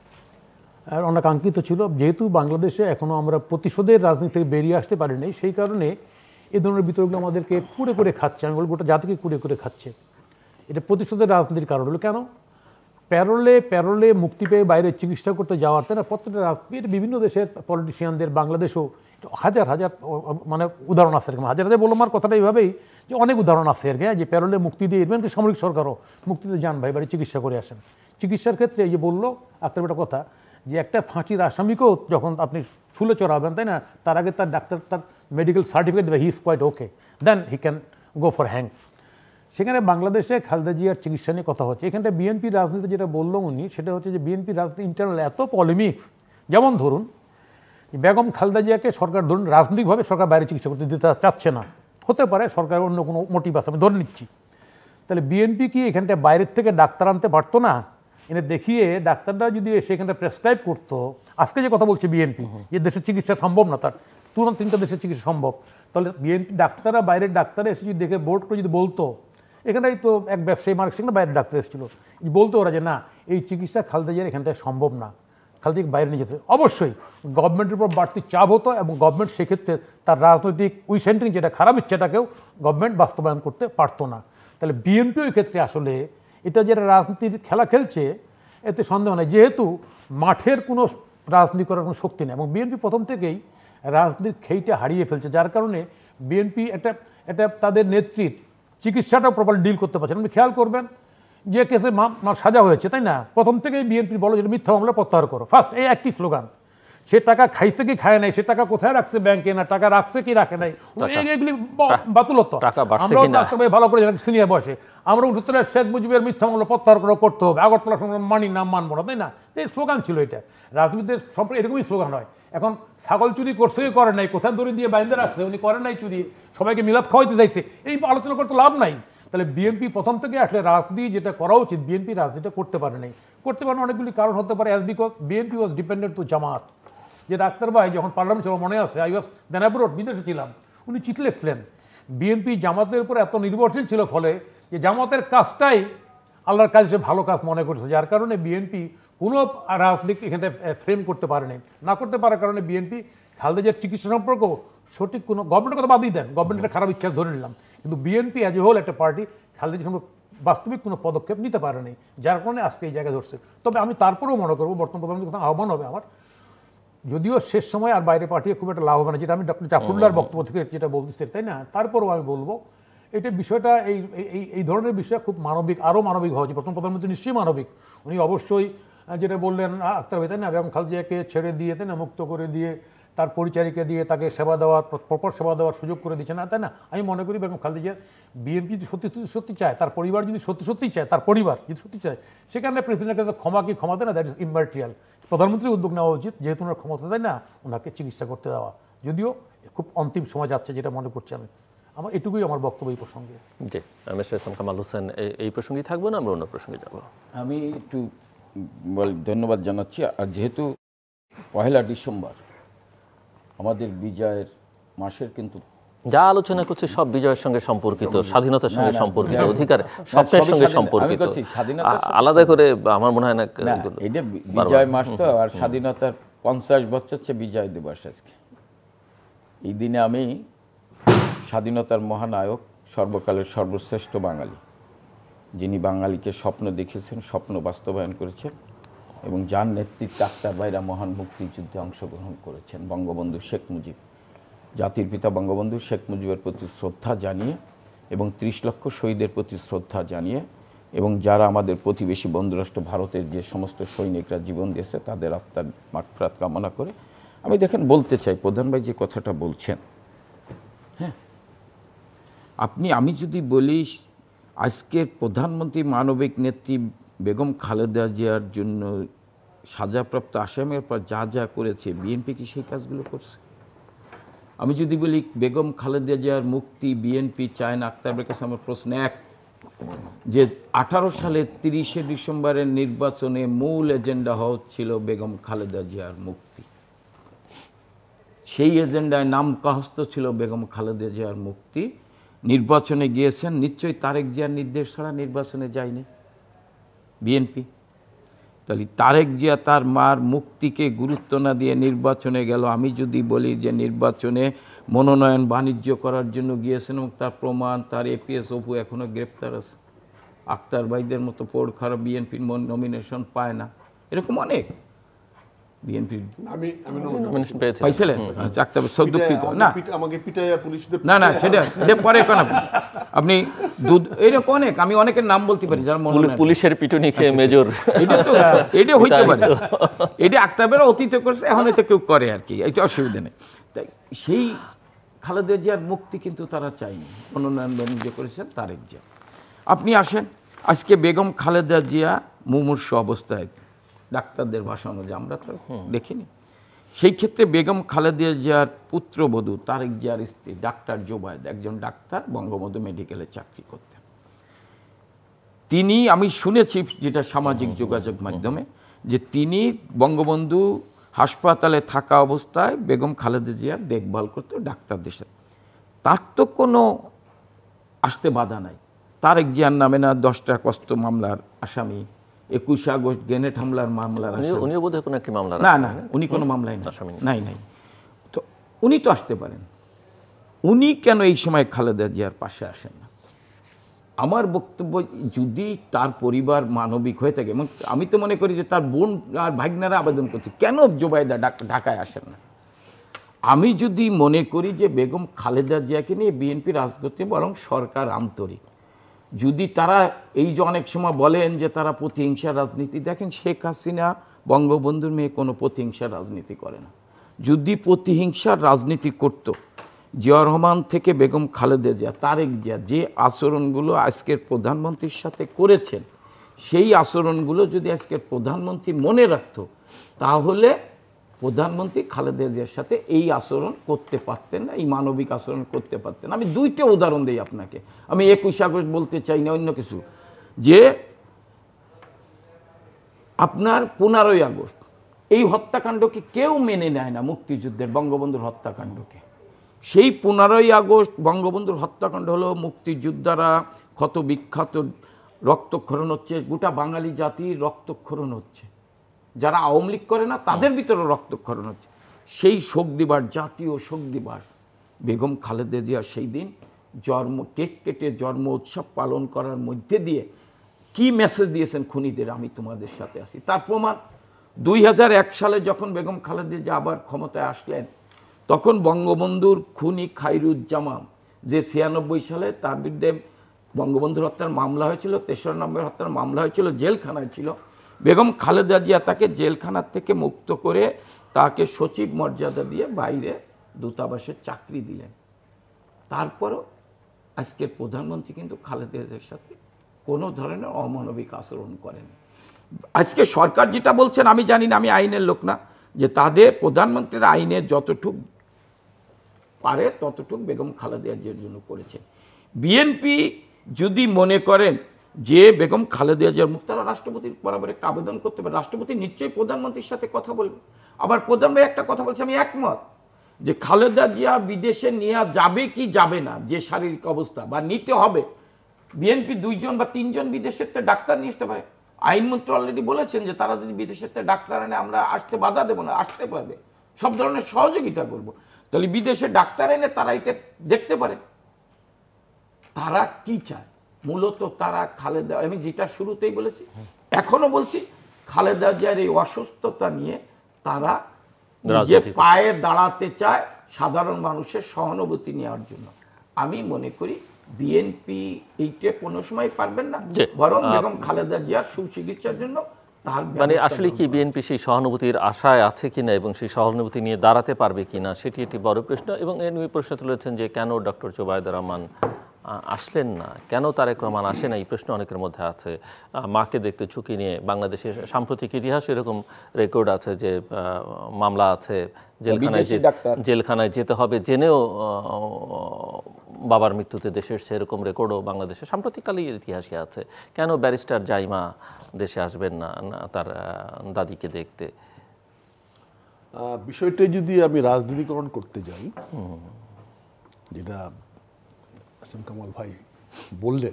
আর অনাকাঙ্ক্ষিত ছিল, যেহেতু বাংলাদেশে এখনও আমরা প্রতিশোধের রাজনীতি থেকে বেরিয়ে আসতে পারিনি, সেই কারণে এই ধরনের বিতর্কগুলো আমাদেরকে কুড়ে করে খাচ্ছে, আমি বলবো গোটা জাতিকে কুড়ে করে খাচ্ছে। এটা প্রতিশোধের রাজনীতির কারণ হলো কেন? প্যারোলে প্যারোলে মুক্তি পেয়ে বাইরে চিকিৎসা করতে যাওয়ার, তাই না, প্রত্যেকটা রাজনীতির বিভিন্ন দেশের পলিটিশিয়ানদের, বাংলাদেশেও হাজার হাজার মানে উদাহরণ আছে এরকম, হাজার হাজার বললাম আমার কথাটা এইভাবেই যে অনেক উদাহরণ আছে আর কি, যে প্যারোলে মুক্তি দিয়ে ইভেন কি সামরিক সরকারও মুক্তিতে যান ভাই, বাড়ি চিকিৎসা করে আসেন। চিকিৎসার ক্ষেত্রে এই যে বললো আপনার একটা কথা, যে একটা ফাঁসির আসামিকেও যখন আপনি শুলে চড়াবেন, তাই না, তার আগে তার ডাক্তার তার মেডিকেল সার্টিফিকেট দেবে, he is quite okay, then he can go for hang. সেখানে বাংলাদেশে খালেদা জিয়ার চিকিৎসা নিয়ে কথা হচ্ছে। এখানটা বিএনপি রাজনীতি যেটা বললো উনি, সেটা হচ্ছে যে বিএনপি রাজনীতি ইন্টারনাল এত পলিমিক্স, যেমন ধরুন বেগম খালেদা জিয়াকে সরকার ধরুন রাজনৈতিকভাবে সরকার বাইরে চিকিৎসা করতে দিতে চাচ্ছে না, হতে পারে সরকারের অন্য কোনো মোটিভ আছে, আমি ধরে নিচ্ছি। তাহলে বিএনপি কি এখানটা বাইরের থেকে ডাক্তার আনতে পারতো না? এনে দেখিয়ে ডাক্তাররা যদি সেখানটা প্রেসক্রাইব করতো, আজকে যে কথা বলছে বিএনপি যে দেশের চিকিৎসা সম্ভব না, তার তুরন্ত তিনটা দেশের চিকিৎসা সম্ভব, তাহলে বিএনপি ডাক্তাররা বাইরের ডাক্তারে এসে যদি দেখে বোর্ড করে যদি বলতো, এখানটাই তো এক ব্যবসায়ী মার্ক সেখানে বাইরের ডাক্তার এসেছিল, বলতো ওরা যে না, এই চিকিৎসা খালেদা জিয়ার এখানটায় সম্ভব না, খালেদাকে বাইরে নিয়ে যেতে। অবশ্যই গভর্নমেন্টের উপর বাড়তি চাপ হতো এবং গভর্নমেন্ট সেক্ষেত্রে তার রাজনৈতিক উইসেন্ট্রিং যেটা খারাপ ইচ্ছাটাকেও গভর্নমেন্ট বাস্তবায়ন করতে পারতো না। তাহলে বিএনপিও এই ক্ষেত্রে আসলে এটা যেটা রাজনীতির খেলা খেলছে, এতে সন্দেহ নেই, যেহেতু মাঠের কোনো রাজনীতি করার কোনো শক্তি নেই এবং বিএনপি প্রথম থেকেই রাজনীতির খেইটা হারিয়ে ফেলছে, যার কারণে বিএনপি একটা একটা তাদের নেত্রীর চিকিৎসাটাও প্রপারলি ডিল করতে পারছে না। আপনি খেয়াল করবেন যে কেসে সাজা হয়েছে, তাই না, প্রথম থেকেই বিএনপি বলো যে মিথ্যা মামলা প্রত্যাহার করো, ফার্স্ট এই একটি স্লোগান। সে টাকা খাইছে কি খায় নাই, সে টাকা কোথায় রাখছে ব্যাংকে, না টাকা রাখছে কি রাখে নাই, এগুলি বাতুলত্ব। আমরা ভালো করে সিনিয়র বয়সে আমরা উত্তরের শেখ মুজিবের মিথ্যা মামলা প্রত্যাহার করে করতে হবে, আগরতলা মানি না মানবো না, তাই না, এই স্লোগান ছিল এটা রাজনীতির সম্পর্কে, এরকমই স্লোগান হয়। এখন ছাগল চুরি করছে কি করে নাই, কোথায় দড়ি দিয়ে বাইন্দে রাখছে, উনি করে নাই চুরি, সবাইকে মিলাদ খাওয়াইতে চাইছে, এই আলোচনা করতে লাভ নাই। তাহলে বিএনপি প্রথম থেকে আসলে রাজনীতি যেটা করা উচিত, বিএনপি রাজনীতিটা করতে পারে নাই। করতে পারে অনেকগুলি কারণ হতে পারে, as because BNP was dependent to Jamaat. যে ডাক্তার ভাই যখন পার্লামেন্ট ছিল, মনে আছে, আই ওয়াজ দেন অ্যাব্রোড, বিদেশে ছিলাম, উনি চিঠি লিখছিলেন বিএনপি জামাতের উপর এত নির্ভরশীল ছিল, ফলে যে জামাতের কাজটাই আল্লাহর কাজ হিসেবে ভালো কাজ মনে করেছে, যার কারণে বিএনপি কোনো রাজনীতি এখানে ফ্রেম করতে পারেনি। না করতে পারার কারণে বিএনপি খালেদা জিয়ার চিকিৎসা সম্পর্ক সঠিক কোনো, গভর্নমেন্টের কথা বাদই দেন, গভর্নমেন্টের খারাপ ইচ্ছা ধরে নিলাম, কিন্তু বিএনপি অ্যাজ এ হোল একটা পার্টি খালেদা জিয়ার সম্পর্কে বাস্তবিক কোনো পদক্ষেপ নিতে পারেনি, যার কারণে আজকে এই জায়গায় ধরছে। তবে আমি তারপরেও মনে করবো বর্তমান প্রধানমন্ত্রীর কথা আহ্বান হবে আমার, যদিও শেষ সময় আর বাইরে পাঠিয়ে খুব একটা লাভ হবে না, যেটা আমি ডক্টর জাফরুল্লাহর বক্তব্য থেকে যেটা বলতেছি, তাই না, তারপরেও আমি বলবো এটা বিষয়টা এই এই ধরনের বিষয় খুব মানবিক, আরও মানবিক হওয়া উচিত। প্রথম প্রধানমন্ত্রী নিশ্চয়ই মানবিক, উনি অবশ্যই যেটা বললেন আক্তার ভাই, তাই না, এবং খালেদা জিয়াকে ছেড়ে দিয়ে, তাই না, মুক্ত করে দিয়ে, তার পরিচারিকা দিয়ে তাকে সেবা দেওয়ার, প্রপার সেবা দেওয়ার সুযোগ করে দিচ্ছে না, তাই না। আমি মনে করি বেগম খালেদা জিয়া বিএনপি যদি সত্যি সত্যি সত্যি চায়, তার পরিবার যদি সত্যি সত্যি চায়, তার পরিবার যদি সত্যি চায়, সেখানে প্রেসিডেন্টের কাছে ক্ষমা কি ক্ষমা দেয় না, দ্যাট ইজ ইম্যাটেরিয়াল। প্রধানমন্ত্রীর উদ্যোগ নেওয়া উচিত, যেহেতু ওনার ক্ষমতা দেয় না, ওনাকে চিকিৎসা করতে দেওয়া, যদিও খুব অন্তিম সময় যাচ্ছে যেটা মনে করছি আমি। আমার এটুকুই আমার বক্তব্য এই প্রসঙ্গে। জি, মিস্টার ইসলাম কামাল হোসেন, এই প্রসঙ্গেই থাকবো না, আমরা অন্য প্রসঙ্গে যাব? আমি একটু ধন্যবাদ জানাচ্ছি। আর যেহেতু পহেলা ডিসেম্বর আমাদের বিজয়ের মাসের, কিন্তু যা আলোচনা করছে সব বিজয়ের সঙ্গে সম্পর্কিত, স্বাধীনতার সঙ্গে সম্পর্কিত, অধিকার সবটার সঙ্গে সম্পর্কিত, আলাদা করে আমার মনে হয় না। এটা বিজয় মাস তো, আর স্বাধীনতার পঞ্চাশ বছর হচ্ছে বিজয় দিবস আজকে। এই দিনে আমি স্বাধীনতার মহানায়ক, সর্বকালের সর্বশ্রেষ্ঠ বাঙালি, যিনি বাঙালিকে স্বপ্ন দেখেছেন, স্বপ্ন বাস্তবায়ন করেছেন এবং যার নেতৃত্বে আক্তার ভাইরা মহান মুক্তিযুদ্ধে অংশগ্রহণ করেছেন, বঙ্গবন্ধু শেখ মুজিব, জাতির পিতা বঙ্গবন্ধু শেখ মুজিবের প্রতি শ্রদ্ধা জানিয়ে এবং ত্রিশ লক্ষ শহীদের প্রতি শ্রদ্ধা জানিয়ে এবং যারা আমাদের প্রতিবেশী বন্ধুরাষ্ট্র ভারতের যে সমস্ত সৈনিকরা জীবন দিয়েছে তাদের আত্মার মাগফিরাত কামনা করে আমি দেখেন বলতে চাই, প্রধান ভাই যে কথাটা বলছেন, হ্যাঁ আপনি আমি যদি বলি আজকের প্রধানমন্ত্রী মানবিক নেত্রী বেগম খালেদা জিয়ার জন্য সাজাপ্রাপ্ত আসামের পর যা যা করেছে, বিএনপি কি সেই কাজগুলো করছে? আমি যদি বলি বেগম খালেদা জিয়ার মুক্তি বিএনপি চায় না, আক্তারের কাছে আমার প্রশ্ন এক, যে আঠারো সালের তিরিশে ডিসেম্বরের নির্বাচনে মূল এজেন্ডা হচ্ছিল বেগম খালেদা জিয়ার মুক্তি, সেই এজেন্ডায় নাম কাহস্ত ছিল বেগম খালেদা জিয়ার মুক্তি। নির্বাচনে গিয়েছেন, নিশ্চয়ই তারেক জিয়ার নির্দেশ ছাড়া নির্বাচনে যায়নি বিএনপি। তাহলে তারেক জিয়া তার মার মুক্তিকে গুরুত্ব না দিয়ে নির্বাচনে গেল। আমি যদি বলি যে নির্বাচনে মনোনয়ন বাণিজ্য করার জন্য গিয়েছেন এবং তার প্রমাণ, তার এপিএস অপু এখনও গ্রেপ্তার আছে, আক্তার ভাইদের মতো পোড় খারাপ বিএনপির নমিনেশন পায় না, এরকম অনেক বিএনপির আমি আমি নমিনেশন পেয়েছে। পাইছিলেন আক্তার ভাই দুঃখিত না আমাকে পিটাইয়া পুলিশদের না না সেটা এটা পরে কেন আপনি দুধ এরকম অনেক, আমি অনেকের নাম বলতে পারি যারা মনে পুলিশের পিটুনি খেয়ে মেজর, এটা তো এটা হইতে পারে, এটা আক্তারের অতীত করছে, এখন হয়তো কেউ করে আর কি, এটা অসুবিধা নেই। তাই সেই খালেদা জিয়ার মুক্তি কিন্তু তারা চায়নি, মনোনয়ন বাণিজ্য করেছেন তারেক জিয়া। আপনি আসেন আজকে বেগম খালেদা জিয়া মুমূর্ষু অবস্থায়, ডাক্তারদের ভাষা অনুযায়ী আমরা তো দেখিনি, সেই ক্ষেত্রে বেগম খালেদা জিয়ার পুত্রবধূ তারেক জিয়ার স্ত্রী ডাক্তার জোবায়েদ, একজন ডাক্তার বঙ্গবন্ধু মেডিকেলে চাকরি করতেন, তিনি আমি শুনেছি যেটা সামাজিক যোগাযোগ মাধ্যমে, যে তিনি বঙ্গবন্ধু হাসপাতালে থাকা অবস্থায় বেগম খালেদা জিয়ার দেখভাল করতে ডাক্তারদের সাথে, তার তো কোনো আসতে বাধা নাই। তারেক জিয়ার নামে না দশটা কষ্ট মামলার আসামি, একুশে আগস্ট গ্রেনেড হামলার মামলার আসামি, উনিও বোধহয় কোনো একটি মামলা, না না উনি কোনো মামলায় নাই নাই তো উনি তো আসতে পারেন, উনি কেন এই সময় খালেদা জিয়ার পাশে আসেন না? আমার বক্তব্য, যদি তার পরিবার মানবিক হয়ে থাকে, এবং আমি তো মনে করি যে তার বোন আর ভাগ্নারা আবেদন করছে, কেন জোবায়েদা ঢাকায় আসেন না? আমি যদি মনে করি যে বেগম খালেদা জিয়াকে নিয়ে বিএনপি রাজনীতি বরং সরকার আন্তরিক, যদি তারা এই যে অনেক সময় বলেন যে তারা প্রতিহিংসার রাজনীতি, দেখেন শেখ হাসিনা বঙ্গবন্ধুর মেয়ে কোনো প্রতিহিংসার রাজনীতি করে না। যদি প্রতিহিংসার রাজনীতি করত, জিয়া রহমান থেকে বেগম খালেদা জিয়া, তারেক জিয়া যে আচরণগুলো আজকের প্রধানমন্ত্রীর সাথে করেছেন, সেই আচরণগুলো যদি আজকের প্রধানমন্ত্রী মনে রাখত, তাহলে প্রধানমন্ত্রী খালেদা জিয়ার সাথে এই আচরণ করতে পারতেন না, এই মানবিক আচরণ করতে পারতেন। আমি দুইটা উদাহরণ দিই আপনাকে, আমি একুশে আগস্ট বলতে চাই না অন্য কিছু, যে আপনার পনেরোই আগস্ট এই হত্যাকাণ্ডকে কেউ মেনে নেয় না, মুক্তিযুদ্ধের বঙ্গবন্ধুর হত্যাকাণ্ডকে। সেই পনেরোই আগস্ট বঙ্গবন্ধুর হত্যাকাণ্ড হলো, মুক্তিযোদ্ধারা ক্ষত বিখ্যাত, রক্তক্ষরণ হচ্ছে, গোটা বাঙালি জাতির রক্তক্ষরণ হচ্ছে, যারা আওয়ামী লীগ করে না তাদের ভিতরে রক্তক্ষরণ হচ্ছে। সেই শোক দিবস, জাতীয় শোক দিবস, বেগম খালেদা জিয়া সেই দিন জন্ম কেক কেটে জন্ম উৎসব পালন করার মধ্যে দিয়ে কি মেসেজ দিয়েছেন খুনিদের, আমি তোমাদের সাথে আছি। তার প্রমাণ দুই হাজার এক সালে যখন বেগম খালেদা জিয়া আবার ক্ষমতায় আসলেন, তখন বঙ্গবন্ধুর খুনি খায়রুজ্জামান, যে ছিয়ানব্বই সালে তার বিরুদ্ধে বঙ্গবন্ধুর হত্যার মামলা হয়েছিল, তেসরা নম্বর হত্যার মামলা হয়েছিল, জেলখানায় ছিল, বেগম খালেদা জিয়া তাকে জেলখানার থেকে মুক্ত করে তাকে সচিব মর্যাদা দিয়ে বাইরে দূতাবাসে চাকরি দিলেন। তারপরও আজকের প্রধানমন্ত্রী কিন্তু খালেদা জিয়ার সাথে কোনো ধরনের অমানবিক আচরণ করেন। আজকে সরকার যেটা বলছেন, আমি জানি না, আমি আইনের লোক না, যে তাদের প্রধানমন্ত্রীর আইনে যতটুক পারে ততটুক বেগম খালেদা জিয়ার জন্য করেছে। বিএনপি যদি মনে করেন যে বেগম খালেদা জিয়ার মুক্ত, তারা রাষ্ট্রপতির বরাবর একটা আবেদন করতে পারে, রাষ্ট্রপতি নিশ্চয়ই প্রধানমন্ত্রীর সাথে কথা বলবে। আবার প্রধানমন্ত্রী একটা কথা বলছে, আমি একমত, যে খালেদা জিয়া বিদেশে নেওয়া যাবে কি যাবে না, যে শারীরিক অবস্থা বা নিতে হবে, বিএনপি দুইজন বা তিনজন বিদেশের থেকে ডাক্তার নিয়ে আসতে পারে। আইনমন্ত্রী অলরেডি বলেছেন যে তারা যদি বিদেশের থেকে ডাক্তার আনে আমরা আসতে বাধা দেবো না, আসতে পারবে, সব ধরনের সহযোগিতা করব। তাহলে বিদেশে ডাক্তার এনে তারা এটা দেখতে পারে। তারা কি চায় মূলত, তারা খালেদা, আমি যেটা শুরুতেই বলেছি এখনো বলছি, খালেদা জিয়ার এই অসুস্থতা নিয়ে তারা যে পায়ে দাঁড়াতে চায়, সাধারণ মানুষের সহানুভূতি নেওয়ার জন্য। আমি মনে করি বিএনপি এইটা কোনো সময় পারবেন না, বরং বেগম খালেদা জিয়ার সুচিকিৎসার জন্য তার মানে আসলে কি বিএনপি সেই সহানুভূতির আশায় আছে কিনা এবং সেই সহানুভূতি নিয়ে দাঁড়াতে পারবে কিনা সেটি একটি বড় প্রশ্ন। এবং এ নিয়ে প্রশ্ন তুলেছেন যে কেন ডক্টর জোবায়দা রহমান আসলেন না, কেন তারেক রহমান আসে না, এই প্রশ্ন অনেকের মধ্যে আছে। মাকে দেখতে ঝুঁকি নিয়ে বাংলাদেশের সাম্প্রতিক ইতিহাস এরকম রেকর্ড আছে যে মামলা আছে, জেলখানায় জেলখানায় যেতে হবে জেনেও বাবার মৃত্যুতে দেশের সেরকম রেকর্ডও বাংলাদেশের সাম্প্রতিককালের ইতিহাসে আছে। কেন ব্যারিস্টার জাইমা দেশে আসবেন না তার দাদিকে দেখতে? বিষয়টা যদি আমি রাজনীতিকরণ করতে যাই, যেটা আসিম কামাল ভাই বললেন,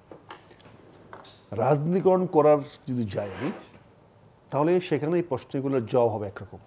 রাজনীতিকরণ করার যদি যাই আমি, তাহলে সেখানে এই প্রশ্নগুলোর জবাব হবে একরকম।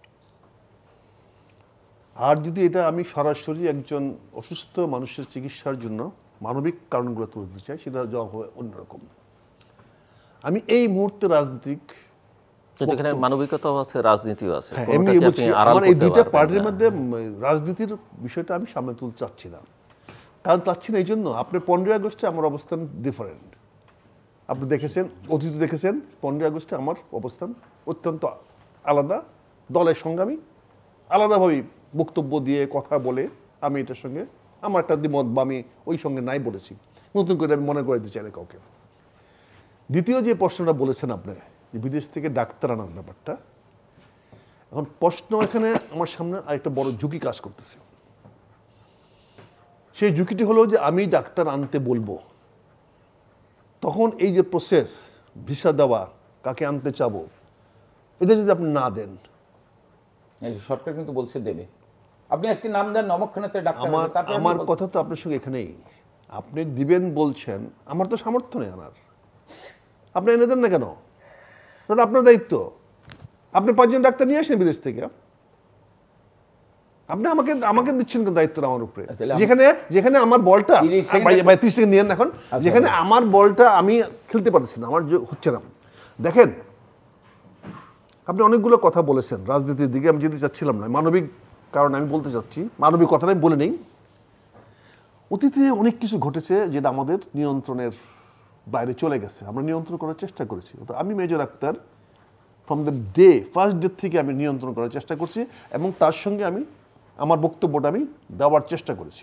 আর যদি এটা আমি সরাসরি একজন অসুস্থ মানুষের চিকিৎসার জন্য মানবিক কারণগুলো তুলতে চাই, সেটা জবাব হবে অন্যরকম। আমি এই মুহূর্তে রাজনৈতিক যেখানে মানবিকতাও আছে, রাজনীতিও আছে, এমনি বলছি আমার এই দুইটা পার্টির মধ্যে রাজনীতির বিষয়টা আমি সামনে তুলতে চাচ্ছি না। কারণ চাচ্ছি না এই জন্য, আপনার পনেরোই আগস্টে আমার অবস্থান ডিফারেন্ট। আপনি দেখেছেন, অতীতে দেখেছেন, পনেরোই আগস্টে আমার অবস্থান অত্যন্ত আলাদা। দলের সঙ্গে আমি আলাদাভাবেই বক্তব্য দিয়ে কথা বলে আমি এটার সঙ্গে আমার একটা দ্বিমত বা আমি ওই সঙ্গে নাই বলেছি, নতুন করে আমি মনে করে দিতে চাই না কাউকে। দ্বিতীয় যে প্রশ্নটা বলেছেন আপনি, যে বিদেশ থেকে ডাক্তার আনার ব্যাপারটা, এখন প্রশ্ন এখানে আমার সামনে আরেকটা বড় ঝুঁকি কাজ করতেছে। সেই ঝুঁকিটি হলো যে আমি ডাক্তার আনতে বলবো, তখন এই যে প্রসেস ভিসা দেওয়া, কাকে আনতে চাবো, এটা যদি আপনি না দেন, সরকার কিন্তু বলছে দেবে, আপনি আজকে নাম দেন নমক্ষণাতে ডাক্তার। আমার আমার কথা তো আপনার সঙ্গে এখানেই, আপনি দিবেন বলছেন, আমার তো সামর্থ্য নেই আনার, আপনি এনে দেন না কেন? দাদা আপনার দায়িত্ব, আপনি পাঁচজন ডাক্তার নিয়ে আসেন বিদেশ থেকে, আপনি আমাকে আমাকে দিচ্ছেন দায়িত্বটা আমার উপরে। যেখানে যেখানে আমার বলটা ত্রিশ সেকেন্ড নিয়েন এখন, যেখানে আমার বলটা আমি খেলতে পারছি না, আমার হচ্ছে না। দেখেন, আপনি অনেকগুলো কথা বলেছেন রাজনীতির দিকে, আমি যেতে চাচ্ছিলাম না, মানবিক কারণে আমি বলতে চাচ্ছি, মানবিক কথাটা আমি বলে নেই। অতীতে অনেক কিছু ঘটেছে যেটা আমাদের নিয়ন্ত্রণের বাইরে চলে গেছে, আমরা নিয়ন্ত্রণ করার চেষ্টা করেছি। আমি major Akhtar from the day first day থেকে আমি নিয়ন্ত্রণ করার চেষ্টা করছি এবং তার সঙ্গে আমি আমার বক্তব্যটা আমি দেওয়ার চেষ্টা করেছি।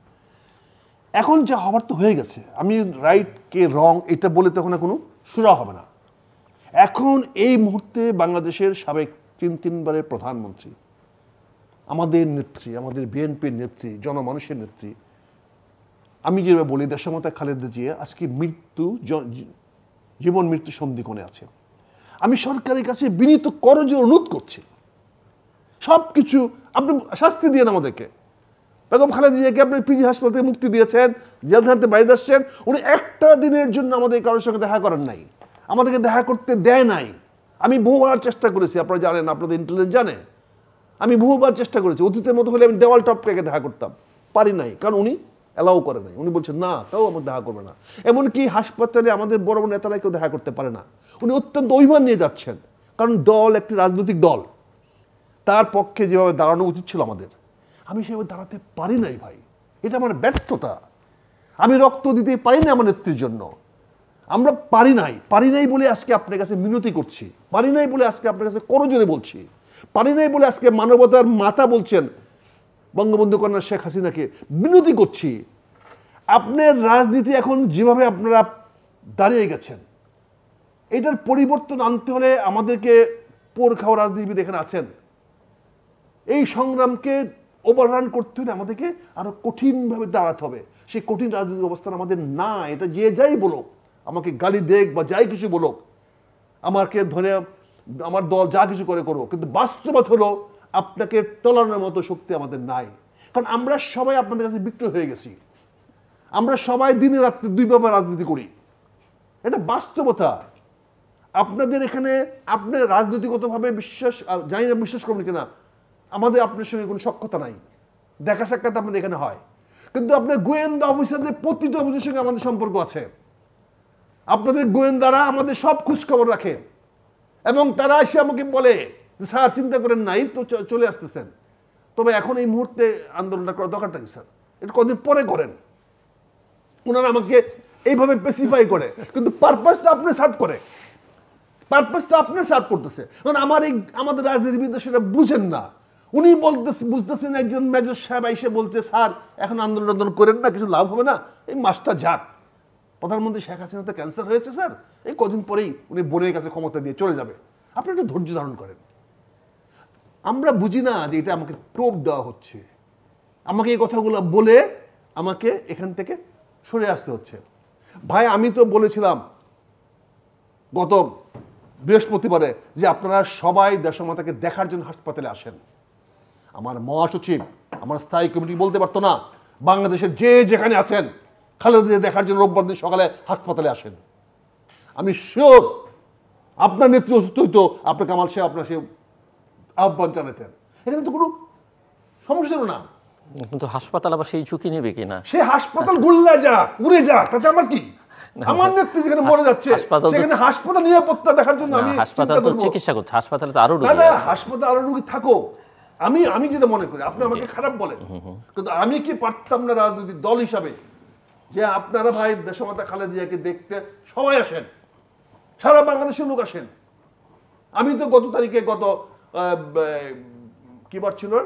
এখন যা হবার তো হয়ে গেছে, আমি রাইট কে রং এটা বলে তখন কোনো সুরা হবে না। এখন এই মুহূর্তে বাংলাদেশের সাবেক তিন তিনবারের প্রধানমন্ত্রী, আমাদের নেত্রী, আমাদের বিএনপির নেত্রী, জনমানুষের নেত্রী, আমি যেভাবে বলি দেশমাতা খালেদা জিয়া আজকে মৃত্যু জীবন মৃত্যু সন্ধিক্ষণে আছে। আমি সরকারের কাছে বিনীত করজোড়ে অনুরোধ করছি, সব কিছু আপনি শাস্তি দিয়েন আমাদেরকে। বেগম খালেদা জিয়াকে আপনি পিজি হাসপাতাল থেকে মুক্তি দিয়েছেন, জেলখানা থেকে বাইরে আসছেন, উনি একটা দিনের জন্য আমাদের কারোর সঙ্গে দেখা করেন নাই, আমাদেরকে দেখা করতে দেয় নাই। আমি বহুবার চেষ্টা করেছি, আপনারা জানেন, আপনাদের ইন্টেলিজেন্স জানে, আমি বহুবার চেষ্টা করেছি। অতীতের মতো হলে আমি দেওয়াল টপকে দেখা করতাম, পারি নাই, কারণ উনি অ্যালাউ করে নাই। উনি বলছেন না, তাও আমার দেখা করবে না। এমনকি হাসপাতালে আমাদের বড় বড় নেতারা কেউ দেখা করতে পারে না। উনি অত্যন্ত অভিমান নিয়ে যাচ্ছেন, কারণ দল একটি রাজনৈতিক দল, তার পক্ষে যেভাবে দাঁড়ানো উচিত ছিল আমাদের, আমি সেভাবে দাঁড়াতে পারি নাই ভাই, এটা আমার ব্যর্থতা। আমি রক্ত দিতে পারি না আমার নেত্রীর জন্য, আমরা পারি নাই, পারি নাই বলে আজকে আপনার কাছে মিনতি করছি, পারি নাই বলে আজকে আপনার কাছে করজোড়ে বলছি, পারি নাই বলে আজকে মানবতার মাতা বলছেন বঙ্গবন্ধু কন্যা শেখ হাসিনাকে বিনতি করছি। আপনার রাজনীতি এখন যেভাবে আপনারা দাঁড়িয়ে গেছেন, এটার পরিবর্তন আনতে হলে আমাদেরকে পোর খাওয়া রাজনীতিবিদ এখানে আছেন, এই সংগ্রামকে ওভাররান করতে হলে আমাদেরকে আরো কঠিনভাবে দাঁড়াতে হবে। সেই কঠিন রাজনৈতিক অবস্থান আমাদের না, এটা যে যাই বলুক, আমাকে গালি দেখ বা যাই কিছু বলুক, আমাকে ধরে আমার দল যা কিছু করে করবো, কিন্তু বাস্তবতা হলো আপনাকে টলানোর মতো শক্তি আমাদের নাই। কারণ আমরা সবাই আপনাদের কাছে বিক্রয় হয়ে গেছি, আমরা সবাই দিনে রাত্রে দুই ভাবে রাজনীতি করি, এটা বাস্তবতা। আপনাদের এখানে আপনি রাজনৈতিকগতভাবে বিশ্বাস, জানি না বিশ্বাস করবেন কিনা, আমাদের আপনার সঙ্গে কোনো সখ্যতা নাই, দেখা সাক্ষাৎ আপনাদের এখানে হয়, কিন্তু আপনার গোয়েন্দা অফিসারদের প্রতিটা অফিসের সঙ্গে আমাদের সম্পর্ক আছে। আপনাদের গোয়েন্দারা আমাদের সব খোঁজখবর রাখে এবং তারা এসে আমাকে বলে স্যার চিন্তা করেন নাই তো চলে আসতেছেন। তবে এখন এই মুহূর্তে আন্দোলনটা করার দরকারটা কি স্যার? এটা কদিন পরে করেন। ওনারা আমাকে এইভাবে স্পেসিফাই করে, কিন্তু পারপাস তো আপনি সার্ভ করে, পারপাস তো আপনি সার্ভ করতেছে। কারণ আমার এই আমাদের রাজনীতিবিদরা সেটা বুঝেন না। উনি বলতে বুঝতেছেন একজন মেজর সাহেব এসে বলছে স্যার এখন আন্দোলন আন্দোলন করেন না, কিছু লাভ হবে না, এই মাসটা যাক। প্রধানমন্ত্রী শেখ হাসিনা তো ক্যান্সার হয়েছে স্যার, এই কদিন পরেই উনি বোনের কাছে ক্ষমতা দিয়ে চলে যাবে, আপনি একটু ধৈর্য ধারণ করেন। আমরা বুঝি না যে এটা আমাকে প্রোব দেওয়া হচ্ছে, আমাকে এই কথাগুলো বলে আমাকে এখান থেকে সরে আসতে হচ্ছে। ভাই আমি তো বলেছিলাম গত বৃহস্পতিবারে যে আপনারা সবাই দেশমাতাকে দেখার জন্য হাসপাতালে আসেন। আমার মহাসচিব আমার স্থায়ী কমিটি বলতে পারতো না বাংলাদেশের যে যেখানে আছেন খালেদা দেখার জন্য রোববার দিন সকালে হাসপাতালে আসেন। আমি শিওর আপনার নেতৃত্ব অসুস্থ হইতো, আপনার কামাল সাহেব আপনার সে আহ্বান জানাতেন, এখানে তো কোনো সমস্যা ছিল না। কিন্তু হাসপাতাল আবার সেই ঝুঁকি নেবে কিনা? সে হাসপাতাল গুল্লা যাক উড়ে যাক, তাতে আমার কি? আমার নেত্রী যেখানে মরে যাচ্ছে সেখানে হাসপাতাল নিরাপত্তা দেখার জন্য আমি হাসপাতাল তো চিকিৎসা করছে, হাসপাতালে তো আরো রোগী, না না হাসপাতালে আরো রোগী থাকো। আমি আমি যেটা মনে করি, আপনি আমাকে খারাপ বলেন, কিন্তু আমি কি পারতাম না রাজনৈতিক দল হিসাবে যে আপনারা ভাই দেশমাতা খালেদা জিয়াকে দেখতে সবাই আসেন, সারা বাংলাদেশের লোক আসেন। আমি তো গত তারিখে গত কি বার ছিল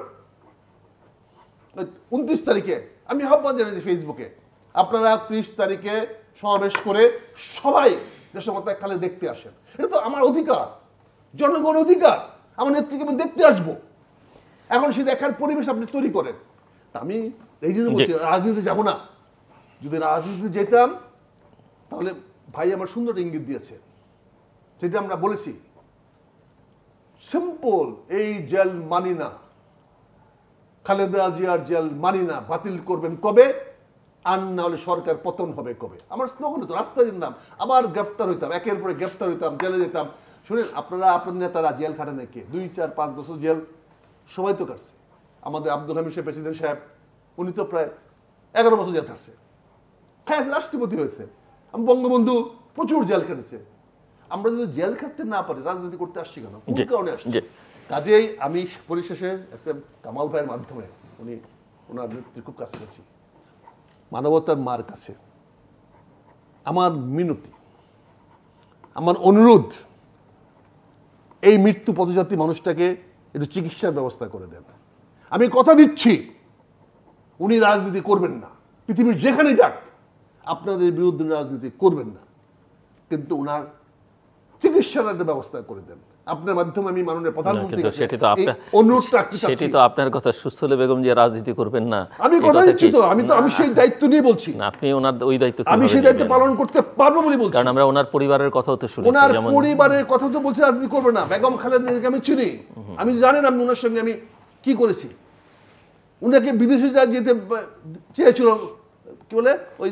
উনত্রিশ তারিখে আমি আহ্বান জানিয়েছি ফেসবুকে, আপনারা ত্রিশ তারিখে সমাবেশ করে সবাই দেশমাতা খালেদা দেখতে আসেন। এটা তো আমার অধিকার, জনগণ অধিকার, আমার নেত্রীকে আমি দেখতে আসবো। এখন সে দেখার পরিবেশ আপনি তৈরি করেন। আমি এই জন্য বলছি রাজনীতিতে যাবো না। যদি রাজনীতিতে যেতাম তাহলে ভাই আমার সুন্দর ইঙ্গিত দিয়েছে, যেটা আমরা বলেছি সিম্পল, এই জেল মানি না, খালেদা জিয়ার জেল মানি না, বাতিল করবেন কবে, আর না হলে সরকার পতন হবে কবে। আমার স্লোগান হতো, রাস্তায় যেতাম আবার গ্রেফতার হইতাম, একের পরে গ্রেফতার হইতাম, জেলে যেতাম। শুনেন আপনারা আপনার নেতারা জেল খাটে নাকি দুই চার পাঁচ বছর জেল সবাই তো কাটছে। আমাদের আব্দুল হামিদ সাহেব প্রেসিডেন্ট সাহেব উনি তো প্রায় এগারো বছর জেল কাটছে, খায় রাষ্ট্রপতি হয়েছে। আমি বঙ্গবন্ধু প্রচুর জেল কেটেছে। আমরা যদি জেল খাটতে না পারি রাজনীতি করতে আসছি কেন, কোন কারণে আসছি? কাজেই আমি পরিশেষে এস এম কামাল ভাইয়ের মাধ্যমে, উনি ওনার নেত্রীর খুব কাছে গেছি, মানবতার মার কাছে আমার মিনতি, আমার অনুরোধ, এই মৃত্যু পথযাত্রী মানুষটাকে একটু চিকিৎসার ব্যবস্থা করে দেন। আমি কথা দিচ্ছি উনি রাজনীতি করবেন না, পৃথিবীর যেখানে যাক আপনাদের বিরুদ্ধে রাজনীতি করবেন না, কিন্তু ওনার চিকিৎসার একটা ব্যবস্থা করে দেন। আপনার মাধ্যমে আমি মাননীয় প্রধানমন্ত্রীর কাছে অনুরোধটা রাখতে চাচ্ছি। সেটি তো আপনার কথা, সুস্থলে বেগম যে রাজনীতি করবেন না আমি কথা দিচ্ছি তো, আমি তো আমি সেই দায়িত্ব নিয়ে বলছি। আপনি ওনার ওই দায়িত্ব, আমি সেই দায়িত্ব পালন করতে পারবো বলে বলছি, কারণ আমরা ওনার পরিবারের কথাও তো শুনেছি। ওনার পরিবারের কথা তো বলছে রাজনীতি করবে না। বেগম খালেদা জিয়াকে আমি চিনি, আমি জানেন আমি ওনার সঙ্গে আমি কি করেছি। উনাকে বিদেশে যা যেতে চেয়েছিল, কি বলে ওই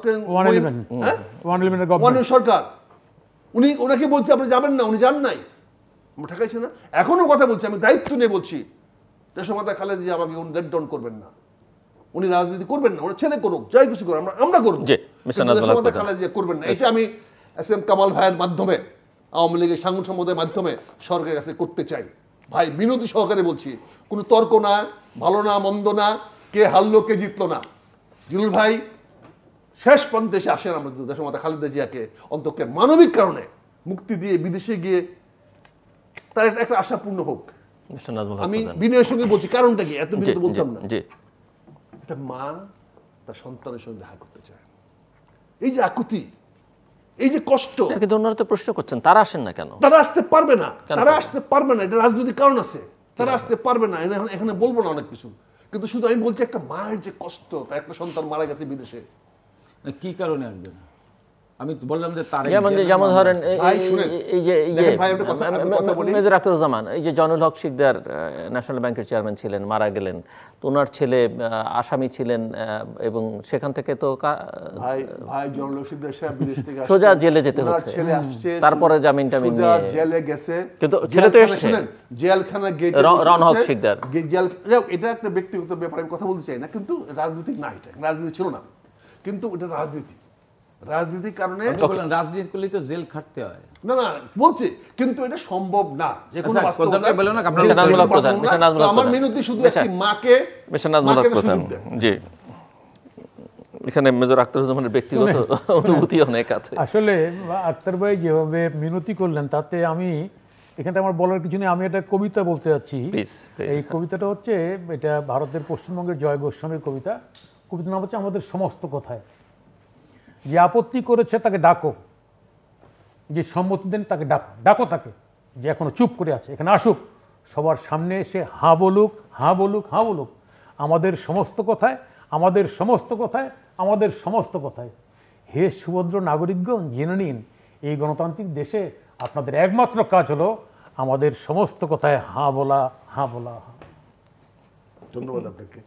তৎকালীন সরকার, উনি ওনাকে বলছে আপনি যাবেন না, উনি যান নাই, আমরা ঠেকাইছি না। এখনো কথা বলছি, আমি দায়িত্ব নিয়ে বলছি দেশমাতা খালেদা জিয়া আমাকে লেট ডাউন করবেন না, উনি রাজনীতি করবেন না, ওনার ছেলে করুক, যাই কিছু করুক, আমরা আমরা করবো, দেশমাতা খালেদা জিয়া করবেন না। এটা আমি এস এম কামাল ভাইয়ের মাধ্যমে, আওয়ামী লীগের সাংগঠনিক সম্পাদকের মাধ্যমে সরকারের কাছে করতে চাই। ভাই বিনতি সহকারে বলছি, কোনো তর্ক না, ভালো না মন্দ না, কে হারলো কে জিতলো না। জিলুর ভাই শেষ প্রান্তে এসে আসেন আমাদের দেশমাতা খালেদা জিয়াকে অন্তকে মানবিক কারণে মুক্তি দিয়ে বিদেশে গিয়ে তার একটা আশা পূর্ণ হোক। আমি বিনয়ের সঙ্গে বলছি, কারণটা কি এত বিরত বলতাম না। একটা মা তার সন্তানের সঙ্গে দেখা করতে চায়, এই যে আকুতি, এই যে কষ্ট, কিন্তু ওনারা তো প্রশ্ন করছেন তারা আসেন না কেন? তারা আসতে পারবে না, তারা আসতে পারবে না, এটা রাজনৈতিক কারণ আছে, তারা আসতে পারবে না। এখানে বলবো না অনেক কিছু, কিন্তু শুধু আমি বলছি একটা মায়ের যে কষ্ট, তার একটা সন্তান মারা গেছে বিদেশে, কি কারণে আসবে না? আমি বললাম যে তার যেমন ধরেন এই যে মেজর আখতারুজ্জামান, এই যে জয়নুল হক শিকদার ন্যাশনাল ব্যাংকের চেয়ারম্যান ছিলেন, মারা গেলেন, তো ওনার ছেলে আসামি ছিলেন এবং সেখান থেকে তো ভাই ভাই জয়নুল হক শিকদার সাহেব বিদেশ থেকে সোজা জেলে যেতে হচ্ছে, তারপরে জামিন টামিন নিয়ে জেলে গেছে, কিন্তু ছেলে তো এসেছে জেলখানা গেট রন হক শিকদার, জেল, এটা একটা ব্যক্তিগত ব্যাপারে আমি কথা বলতে চাই না, কিন্তু রাজনীতি না, এটা রাজনীতি ছিল না, কিন্তু এটা রাজনীতি। রাজনীতির কারণে আপনি বললেন রাজনীতি করলে তো জেল খাটতে হয়। না না বলছি, কিন্তু এটা সম্ভব না যে কোনো আচ্ছা, প্রধান ভাই বললেন না, আপনার বাস্তবতা- নাজমুল হক প্রধান, সম্ভব না। মিস্টার নাজমুল হক তো আমার প্রধান। মিনতি শুধু আচ্ছা। একটি মাকে মিস্টার নাজমুল হক মাকে একটা প্রধান, সুযোগ দেন। জি, এখানে মেজর আখতারুজ্জামানের ব্যক্তিগত অনুভূতি অনেক আছে। আসলে আক্তার ভাই যেভাবে মিনতি করলেন তাতে আমি এখানটা আমার বলার কিছু নেই, আমি একটা কবিতা বলতে যাচ্ছি। Please, please. এই কবিতাটা হচ্ছে, এটা ভারতের পশ্চিমবঙ্গের জয় গোস্বামীর কবিতা। কবিতার নাম হচ্ছে আমাদের সমস্ত কথায়। যে আপত্তি করেছে তাকে ডাকো, যে সম্মতি দেন তাকে ডাকো, ডাকো তাকে যে এখনো চুপ করে আছে, এখানে আসুক, সবার সামনে এসে হাঁ বলুক, হাঁ বলুক, হাঁ বলুক। আমাদের সমস্ত কথায়, আমাদের সমস্ত কথায়, আমাদের সমস্ত কথায়। হে সুভদ্র নাগরিকগণ, জেনে নিন এই গণতান্ত্রিক দেশে আপনাদের একমাত্র কাজ হলো আমাদের সমস্ত কথায় হাঁ বলা, হাঁ বলা। ধন্যবাদ আপনাকে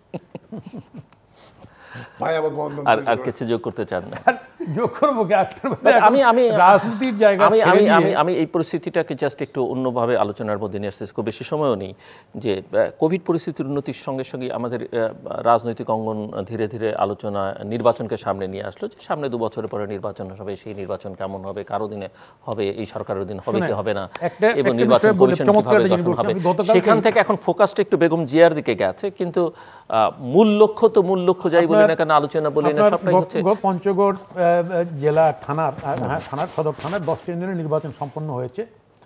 ভাই। আমার আর আর কিছু যোগ করতে চান না? আর যোগ করবো কি আক্তার ভাই? But আমি আমি রাজনীতির জায়গা আমি ছেড়ে আমি দিয়ে- আমি আমি এই পরিস্থিতিটাকে জাস্ট একটু অন্যভাবে আলোচনার মধ্যে নিয়ে আসছি, খুব বেশি সময়ও নেই। যে কোভিড পরিস্থিতির উন্নতির সঙ্গে সঙ্গে আমাদের আহ, রাজনৈতিক অঙ্গন ধীরে ধীরে আলোচনা নির্বাচনকে সামনে নিয়ে আসলো, যে সামনে দু বছরের পরে নির্বাচন হবে, সেই নির্বাচন কেমন হবে, কারো দিনে হবে, এই সরকারের দিন হবে কি হবে না, একটা- এবং একটা নির্বাচন বিষয় বলে কমিশন চমৎকার কিভাবে একটা জিনিস গঠন বলছি। হবে, আমি গতকালকে- সেখান থেকে এখন ফোকাসটা একটু বেগম জিয়ার দিকে গেছে, কিন্তু আহ, মূল লক্ষ্য তো মূল লক্ষ্য যাই বলি না কেন, আলোচনা বলি না, আপনার সবটাই হচ্ছে গত- পঞ্চগড় আহ, জেলা থানার আহ, হ্যাঁ, থানার সদর থানার দশটা ইউনিয়নের নির্বাচন সম্পন্ন হয়েছে।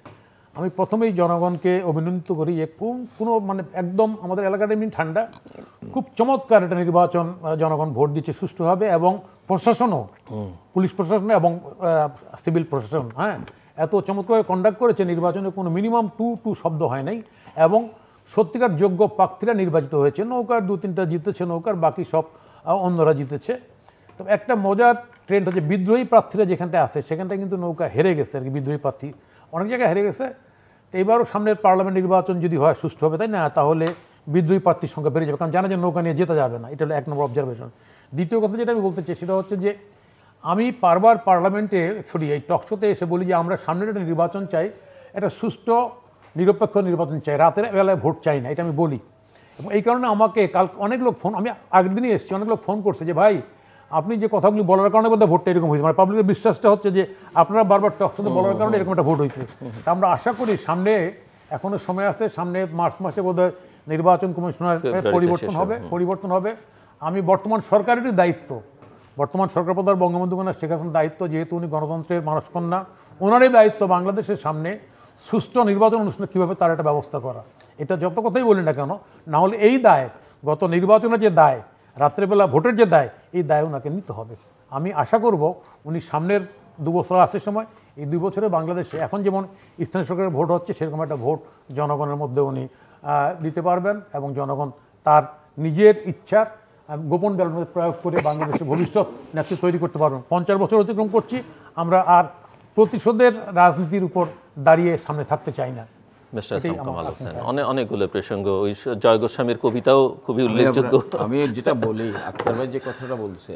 আমি প্রথমেই জনগণকে অভিনন্দিত করি যে কোন কোনো মানে একদম আমাদের এলাকাটা এমনি ঠান্ডা, খুব চমৎকার একটা নির্বাচন আহ, জনগণ ভোট দিচ্ছে সুষ্ঠুভাবে, এবং প্রশাসনও, পুলিশ প্রশাসন এবং সিভিল প্রশাসন, হ্যাঁ, এত চমৎকার কন্ডাক্ট করেছে নির্বাচনে, কোনো মিনিমাম টু টু শব্দ হয় নাই, এবং সত্যিকার যোগ্য প্রার্থীরা নির্বাচিত হয়েছে। নৌকার দু তিনটা জিতেছে, নৌকার বাকি সব আহ, অন্যরা জিতেছে। তবে একটা মজার ট্রেন্ড হচ্ছে বিদ্রোহী প্রার্থীরা যেখানটায় আছে সেখানটায় কিন্তু নৌকা হেরে গেছে আর কি, বিদ্রোহী প্রার্থী অনেক জায়গায় হেরে গেছে। তো এবারও সামনের পার্লামেন্ট নির্বাচন যদি হয় সুষ্ঠু হবে, তাই না, তাহলে বিদ্রোহী প্রার্থীর সংখ্যা বেড়ে যাবে, কারণ জানা যে নৌকা নিয়ে যেতে যাবে না। এটা হলো এক নম্বর অবজারভেশন। দ্বিতীয় কথা যেটা আমি বলতে চাই সেটা হচ্ছে যে আমি বারবার পার্লামেন্টে সরি এই টকশোতে এসে বলি যে আমরা সামনের একটা নির্বাচন চাই, একটা সুষ্ঠু নিরপেক্ষ নির্বাচন চাই, রাতের বেলায় ভোট চাই না, এটা আমি বলি। এবং এই কারণে আমাকে কাল অনেক লোক ফোন, আমি আগের দিনই এসেছি, অনেক লোক ফোন করছে যে ভাই আপনি যে কথাগুলি বলার কারণে বোধহয় ভোটটা এরকম হয়েছে, মানে পাবলিকের বিশ্বাসটা হচ্ছে যে আপনারা বারবার টকশোতে বলার কারণে এরকম একটা ভোট হয়েছে। তা আমরা আশা করি সামনে এখনো সময় আছে, সামনে মার্চ মাসে বোধহয় নির্বাচন কমিশনার পরিবর্তন হবে পরিবর্তন হবে আমি বর্তমান সরকারেরই দায়িত্ব, বর্তমান সরকার প্রধান বঙ্গবন্ধু কন্যা শেখ হাসিনার দায়িত্ব, যেহেতু উনি গণতন্ত্রের মানুষকন্যা, ওনারই দায়িত্ব বাংলাদেশের সামনে সুষ্ঠু নির্বাচন অনুষ্ঠান কীভাবে তার একটা ব্যবস্থা করা। এটা যত কথাই বলি না কেন, না হলে এই দায়, গত নির্বাচনের যে দায়, রাত্রেবেলা ভোটের যে দায়, এই দায় ওনাকে নিতে হবে। আমি আশা করব উনি সামনের দু বছর আসে সময়, এই দুই বছরে বাংলাদেশে এখন যেমন স্থানীয় সরকারের ভোট হচ্ছে সেরকম একটা ভোট জনগণের মধ্যে উনি দিতে পারবেন, এবং জনগণ তার নিজের ইচ্ছার গোপন ব্যালট মধ্যে প্রয়োগ করে বাংলাদেশের ভবিষ্যৎ নেতৃত্ব তৈরি করতে পারবেন। পঞ্চাশ বছর অতিক্রম করছি, আমরা আর প্রতিশোধের রাজনীতির উপর দাঁড়িয়ে সামনে থাকতে চাই না। মিস্টার হাসান কামাল হোসেন, অনেক অনেকগুলো প্রসঙ্গ, ওই জয় গোস্বামীর কবিতাও খুবই উল্লেখযোগ্য। আমি যেটা বলি, আক্তার ভাই যে কথাটা বলছে,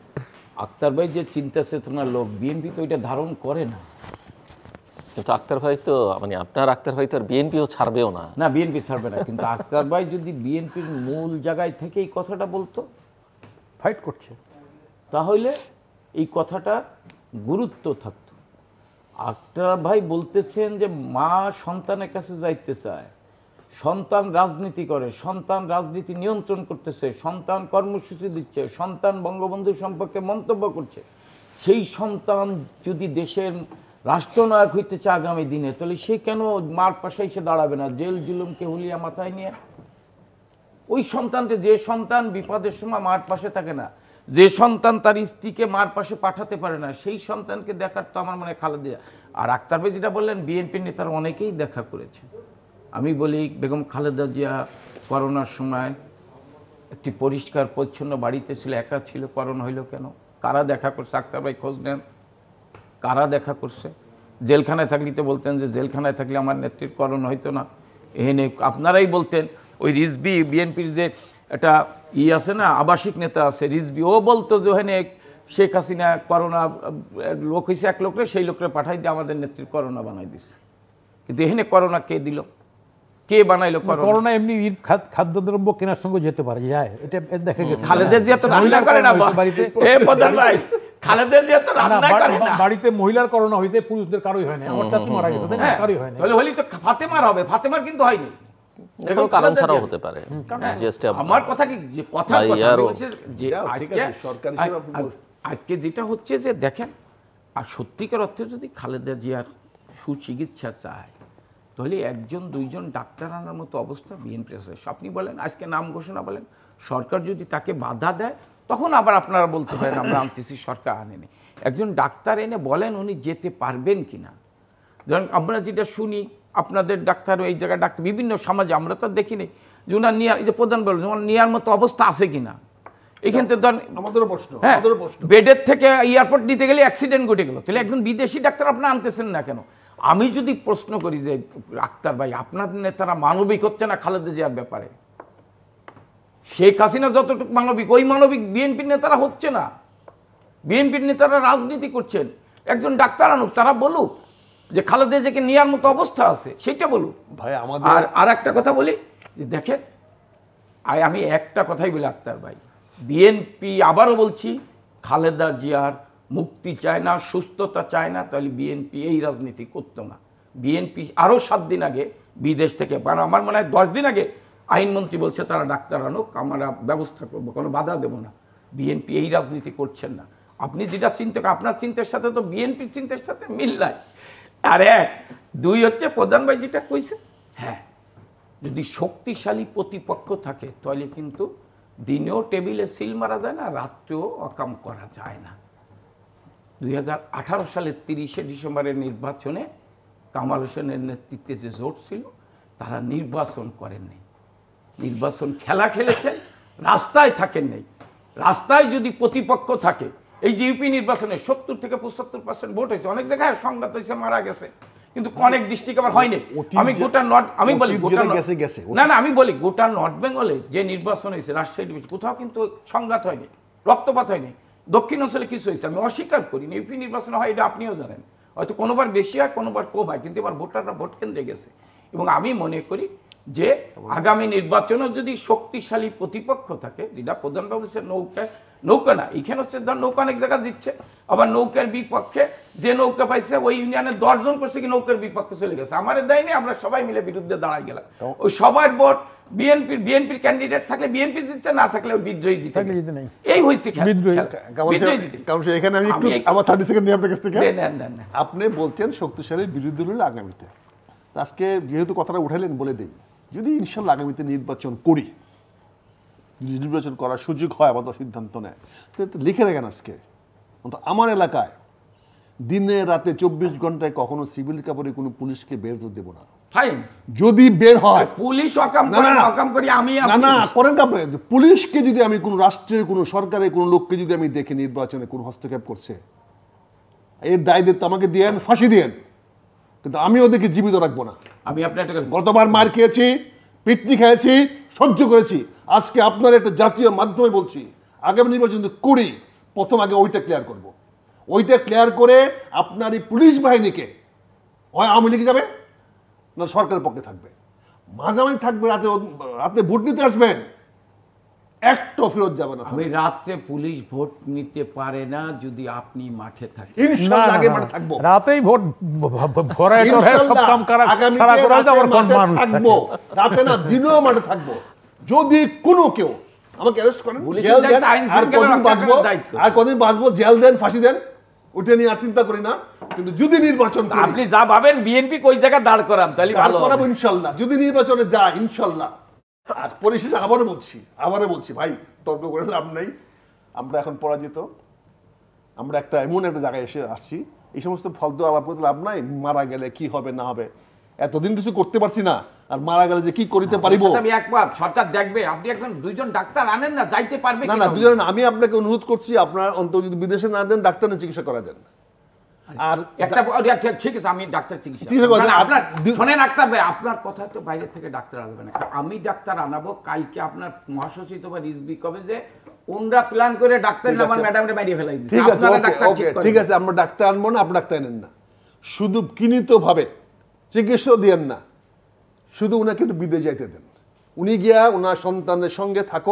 আক্তার ভাই যে চিন্তা চেতনার লোক, বিএনপি তো এটা ধারণ করে না। কিন্তু আক্তার ভাই তো মানে আপনার আক্তার ভাই তো আর বিএনপিও ছাড়বেও না। না, বিএনপি ছাড়বে না, কিন্তু আক্তার ভাই যদি বিএনপির মূল জায়গায় থেকে এই কথাটা বলতো, ফাইট করছে, তাহলে এই কথাটা গুরুত্ব থাকতো। আক্তার ভাই বলতেছেন যে মা সন্তানের কাছে যাইতে চায়, সন্তান রাজনীতি করে, সন্তান রাজনীতি নিয়ন্ত্রণ করতেছে, সন্তান কর্মসূচি দিচ্ছে, সন্তান বঙ্গবন্ধু সম্পর্কে মন্তব্য করছে। সেই সন্তান যদি দেশের রাষ্ট্রনায়ক হইতে চায় আগামী দিনে, তাহলে সে কেন মার পাশে এসে দাঁড়াবে না, জেল জুলুমকে হুলিয়া মাথায় নিয়ে? ওই সন্তানটা, যে সন্তান বিপদের সময় মার পাশে থাকে না, যে সন্তান তার স্ত্রীকে মার পাশে পাঠাতে পারে না, সেই সন্তানকে দেখার তো আমার মনে খালেদা জিয়া। আর আক্তার ভাই যেটা বললেন, বিএনপির নেতারা অনেকেই দেখা করেছে। আমি বলি, বেগম খালেদা জিয়া করোনার সময় একটি পরিষ্কার পরিচ্ছন্ন বাড়িতে ছিল, একা ছিল, করোনা হইল কেন? কারা দেখা করছে? আক্তার ভাই খোঁজ নেন, কারা দেখা করছে? জেলখানায় থাকলে তো বলতেন যে জেলখানায় থাকলে আমার নেত্রীর করোনা হইতো না, এখানে আপনারাই বলতেন। ওই রিজবি, বিএনপির যে একটা ই আছে না, আবাসিক নেতা আছে রিজবি, ও বলতো যে ওখানে শেখ হাসিনা করোনা লোক হয়েছে, এক লোকরে, সেই লোকরে পাঠাই দিয়ে আমাদের নেত্রীর করোনা বানাই দিছে। কিন্তু এখানে করোনা কে দিল, কে বানাইলো করোনা? করোনা এমনি খাদ্যদ্রব্য কেনার সঙ্গে যেতে পারে, যায়, এটা দেখা গেছে। খালেদা জিয়া তো রান্না করে না বাড়িতে। এ প্রধান ভাই, খালেদা জিয়া তো না, রান্না বা- করে না। বা- বাড়িতে মহিলার করোনা হয়েছে, পুরুষদের কারোই হয় না। আমার চাচি মারা গেছে, তাই না? হ্যাঁ, কারোই হয় না। তাহলে হলি তো ফাতেমার হবে, ফাতেমার কিন্তু হয়নি। এগুলো কারণ ছাড়াও হতে পারে। জিএসটি আমার কথা কি যে কথার ভাই, কথা আমি আরো- বলছি যে যাও, ঠিক আজকে আছে, সরকার হিসেবে আপনি আ- বলছেন। আজকে যেটা হচ্ছে যে দেখেন, আর সত্যিকার অর্থে যদি খালেদা জিয়ার সুচিকিৎসা চায় তাহলে একজন দুইজন ডাক্তার আনার মতো অবস্থা বিএনপি আছে। আপনি বলেন আজকে নাম ঘোষণা বলেন, সরকার যদি তাকে বাধা দেয় তখন আবার আপনারা বলতে পারেন আমরা আনতেছি, সরকার আনেনি। একজন ডাক্তার এনে বলেন উনি যেতে পারবেন কিনা। ধরেন আমরা যেটা শুনি আপনাদের ডাক্তার এই জায়গায় ডাক্তার বিভিন্ন সমাজে আমরা তো দেখিনি যে ওনার নিয়ার, এই যে প্রধান বলেন ওনার নিয়ার মতো অবস্থা আছে কিনা। এখান থেকে ধরেন আমাদেরও প্রশ্ন, হ্যাঁ, আমাদেরও প্রশ্ন। বেডের থেকে এয়ারপোর্ট নিতে গেলে অ্যাক্সিডেন্ট ঘটে গেল, তাহলে একজন বিদেশি ডাক্তার আপনি আনতেছেন না কেন? আমি যদি প্রশ্ন করি যে আক্তার ভাই আপনার নেতারা মানবিক হচ্ছে না খালেদা জিয়ার ব্যাপারে? শেখ হাসিনা যতটুকু মানবিক, ওই মানবিক বিএনপির নেতারা হচ্ছে না। বিএনপির নেতারা রাজনীতি করছেন, একজন ডাক্তার আনুক, তারা বলুক যে খালেদা জিয়াকে নেওয়ার মতো অবস্থা আছে, সেটা বলুক। ভাই আমাদের আর আর একটা কথা বলি যে দেখেন, আই আমি একটা কথাই বলি আক্তার ভাই, বিএনপি আবারও বলছি খালেদা জিয়ার মুক্তি চায় না, সুস্থতা চায় না, তাহলে বিএনপি এই রাজনীতি করতো না। বিএনপি আরও সাত দিন আগে বিদেশ থেকে, মানে আমার মনে হয় দশ দিন আগে আইনমন্ত্রী বলছে তারা ডাক্তার আনুক, আমরা ব্যবস্থা করবো, কোনো বাধা দেবো না। বিএনপি এই রাজনীতি করছেন না। আপনি যেটা চিন্তা করেন আপনার চিন্তার সাথে তো বিএনপির চিন্তার সাথে মিল নাই। আর এক দুই হচ্ছে প্রধান ভাই যেটা কইছে, হ্যাঁ যদি শক্তিশালী প্রতিপক্ষ থাকে তাহলে কিন্তু দিনেও টেবিলে সিল মারা যায় না, রাত্রেও অকাম করা যায় না। দুই হাজার আঠারো সালের তিরিশে ডিসেম্বরের নির্বাচনে কামাল হোসেনের নেতৃত্বে যে জোট ছিল তারা নির্বাচন করেননি, নির্বাচন খেলা খেলেছেন, রাস্তায় থাকেন নেই। রাস্তায় যদি প্রতিপক্ষ থাকে, এই যে ইউপি নির্বাচনে সত্তর থেকে পঁচাত্তর পার্সেন্ট ভোট হয়েছে, অনেক জায়গায় সংঘাত হয়েছে, মারা গেছে, কিন্তু অনেক ডিস্ট্রিক্ট আবার হয়নি। অতীত আমি যে- গোটা নর্থ আমি বলি অতীত গোটা যেটা নর্থ- গেছে, গেছে। না না আমি বলি গোটা নর্থ বেঙ্গলে যে নির্বাচন হয়েছে, রাজশাহী ডিভিশন, কোথাও কিন্তু সংঘাত হয়নি, রক্তপাত হয়নি। দক্ষিণ অঞ্চলে কিছু হয়েছে, আমি অস্বীকার করি। ইউপি নির্বাচন হয় এটা আপনিও জানেন, হয়তো কোনোবার বেশি হয় কোনোবার কম হয়, কিন্তু এবার ভোটাররা ভোট কেন্দ্রে গেছে। এবং আমি মনে করি যে আগামী নির্বাচনে যদি শক্তিশালী প্রতিপক্ষ থাকে, যেটা প্রধান বলছে নৌকা নৌকা না, এখানে হচ্ছে ধর নৌকা অনেক জায়গায় দিচ্ছে, আবার নৌকার বিপক্ষে যে নৌকা পাইছে ওই ইউনিয়নের দশজন করছে কি নৌকার বিপক্ষে চলে গেছে, আমার দেয়নি, আমরা সবাই মিলে বিরুদ্ধে দাঁড়াই গেলাম। ওই সবার ভোট বিএনপির বিএনপির ক্যান্ডিডেট থাকলে বিএনপি জিতছে, না থাকলে ওই বিদ্রোহী জিতে থাকলে গেছে। জিতে নাই। এই হয়েছে খেলা। বিদ্রোহী। খেলা। কামাল বিদ্রোহী সাহেব- জিতে। কামাল সাহেব, এখানে আমি একটু আমি এক- আমার থার্টি সেকেন্ড নিয়ে আপনার কাছ থেকে। দেন, দেন, দেন, দেন। আপনি বলছেন শক্তিশালী বিরোধী দল হলো আগামীতে। তা আজকে যেহেতু কথাটা উঠাইলেন বলে দেই, যদি ইনশাল্লাহ আগামীতে নির্বাচন করি, যদি নির্বাচন করার সুযোগ হয় আমাদের সিদ্ধান্ত নেয়, তো একটু লিখে রাখেন আজকে অন্তত আমার এলাকায় দিনে রাতে চব্বিশ ঘন্টায় কখনো সিভিল কাপড়ে কোনো পুলিশকে বের হতে দেবো না। ফাইন। যদি বের হয়, পুলিশ অকাম না, করে না। অকাম করি আমি না আপনি। না করেন কাপড়ে, পুলিশকে যদি আমি কোনো রাষ্ট্রের কোনো সরকারের কোনো লোককে যদি আমি দেখি নির্বাচনে কোনো হস্তক্ষেপ করছে, এর দায় দায়িত্ব আমাকে দিয়েন, ফাঁসি দিয়েন, কিন্তু আমি ওদেরকে জীবিত রাখবো না। আমি আপনি একটা কথা- গতবার মার খেয়েছি, পিটনি খেয়েছি, সহ্য করেছি। আজকে আপনার একটা জাতীয় মাধ্যমে বলছি, আগামী নির্বাচন যদি করি, প্রথম আগে ওইটা ক্লিয়ার করব। ওইটা ক্লিয়ার করে আপনার এই পুলিশ বাহিনীকে হয় আওয়ামী লীগে যাবে না সরকারের পক্ষে থাকবে, মাঝামাঝি থাকবে, রাতে রাতে ভোট নিতে আসবেন, একটা ফেরত যাবে না। আমি রাত্রে পুলিশ ভোট নিতে পারে না যদি আপনি মাঠে থাকেন। না, ইনশাআল্লাহ না, আগে না, মাঠে থাকবো। রাতেই ভোট ভ- ভ- ভরায় টরায় সব ইনশাআল্লাহ কাম করা আগামীতে ছাড়া করা রাতে যাওয়ার কোন মাঠে মানুষ থাকবো, থাকে? রাতে না দিনেও মাঠে থাকবো। যদি কোনো কেউ আমাকে অ্যারেস্ট করেন, পুলিশের জেল দেন, দায়িত্ব আইন আর শৃঙ্খলা কদিন রক্ষা বাঁচবো, করার দায়িত্ব। আর কদিন বাঁচবো, জেল দেন, ফাঁসি দেন, ওটা নিয়ে আর চিন্তা করি না। কিন্তু যদি নির্বাচন করি, আপনি যা ভাবেন বিএনপি কই জায়গা দাঁড় করান তাহলে দাঁড় ভালো করাবো হবে। ইনশাল্লাহ। যদি নির্বাচনে যায় ইনশাল্লাহ। আর পরিশেষে আবারও বলছি, আবারও বলছি ভাই, তর্ক করে লাভ নেই, আমরা এখন পরাজিত। আমরা একটা এমন একটা জায়গায় এসে আসছি, এই সমস্ত ফালতু আলাপ করতে লাভ নাই। মারা গেলে কি হবে না হবে, এতদিন কিছু করতে পারছি না, আর মারা গেলে যে কি করিতে পারিব। আপনার সাথে আমি একমত, সরকার দেখবে। আপনি একজন দুইজন ডাক্তার আনেন না, যাইতে পারবে না কিনা না দুজন, আমি আপনাকে অনুরোধ করছি, আপনার অন্তত যদি বিদেশে না দেন, ডাক্তারের চিকিৎসা করা দেন। আর একটা ঠিক- ঠিক আছে, আমি ডাক্তার চিকিৎসা চিকিৎসা করেন। না, আপনার দু- শোনেন ডাক্তার ভাই, আপনার কথা তো বাইরে থেকে ডাক্তার আসবে না, আমি ডাক্তার আনাবো। কালকে আপনার মহাসচিব বা রিজবি কবে যে ওনরা প্ল্যান করে ডাক্তার ঠিক আমার আছে। ম্যাডামরে বাইরে ফেলাই দিচ্ছে, ঠিক আছে, আপনারা ওকে, ডাক্তার ওকে, ঠিক করেন। ঠিক আছে, আমরা ডাক্তার আনবো না, আপনি ডাক্তার এনেন না, শুধু কিনিত ভাবে চিকিৎসা দিয়েন না, শুধু উনাকে একটু বিদেশ যাইতে দেন। উনি গিয়া ওনার সন্তানের সঙ্গে থাকুক,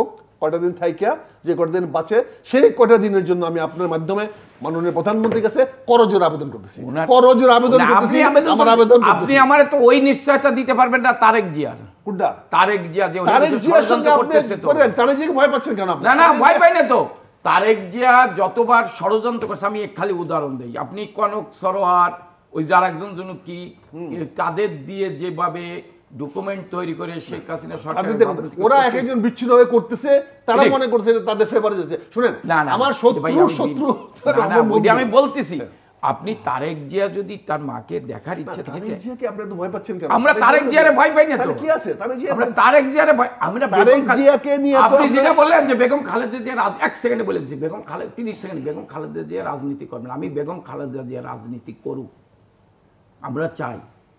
কয়টা দিন থাইকা যে কয়টা দিন বাঁচে সেই কয়টা দিনের জন্য আমি আপনার মাধ্যমে মাননীয় প্রধানমন্ত্রীর কাছে করজোর আবেদন করতেছি করজোর আবেদন করতেছি আমার আবেদন আপনি আমারে তো ওই নিশ্চয়তা দিতে পারবেন না তারেক জিয়ার কোনটা তারেক জিয়া যে তারেক জিয়ার সঙ্গে আপনি করতেছে তো করেন তারেক জিয়াকে ভয় পাচ্ছেন কেন আপনি না না ভয় পাই না তো তারেক জিয়া যতবার ষড়যন্ত্র করছে আমি এক খালি উদাহরণ দেই আপনি কনক সরোয়ার ওই যার একজন জন কি তাদের দিয়ে যেভাবে ডকুমেন্ট তৈরি করে শেখ হাসিনা সরকার ওরা এক একজন বিচ্ছিন্ন হয়ে করতেছে তারা মনে করছে তাদের ফেভারে যাচ্ছে শুনেন আমার শত্রু শত্রু আমি বলতেছি আপনি তারেক জিয়া যদি তার মাকে দেখার ইচ্ছা থাকে তারেক জিয়াকে আপনি তো ভয় পাচ্ছেন কেন আমরা তারেক জিয়ারে ভয় পাই না তো কি আছে তারেক জিয়া আমরা তারেক জিয়ারে ভয় আমরা তারেক জিয়াকে নিয়ে তো আপনি যেটা বললেন যে বেগম খালেদা জিয়া এক সেকেন্ডে বলেন যে বেগম খালেদা তিরিশ সেকেন্ড বেগম খালেদা জিয়া রাজনীতি করবেন আমি বেগম খালেদা জিয়া রাজনীতি করুক আমরা চাই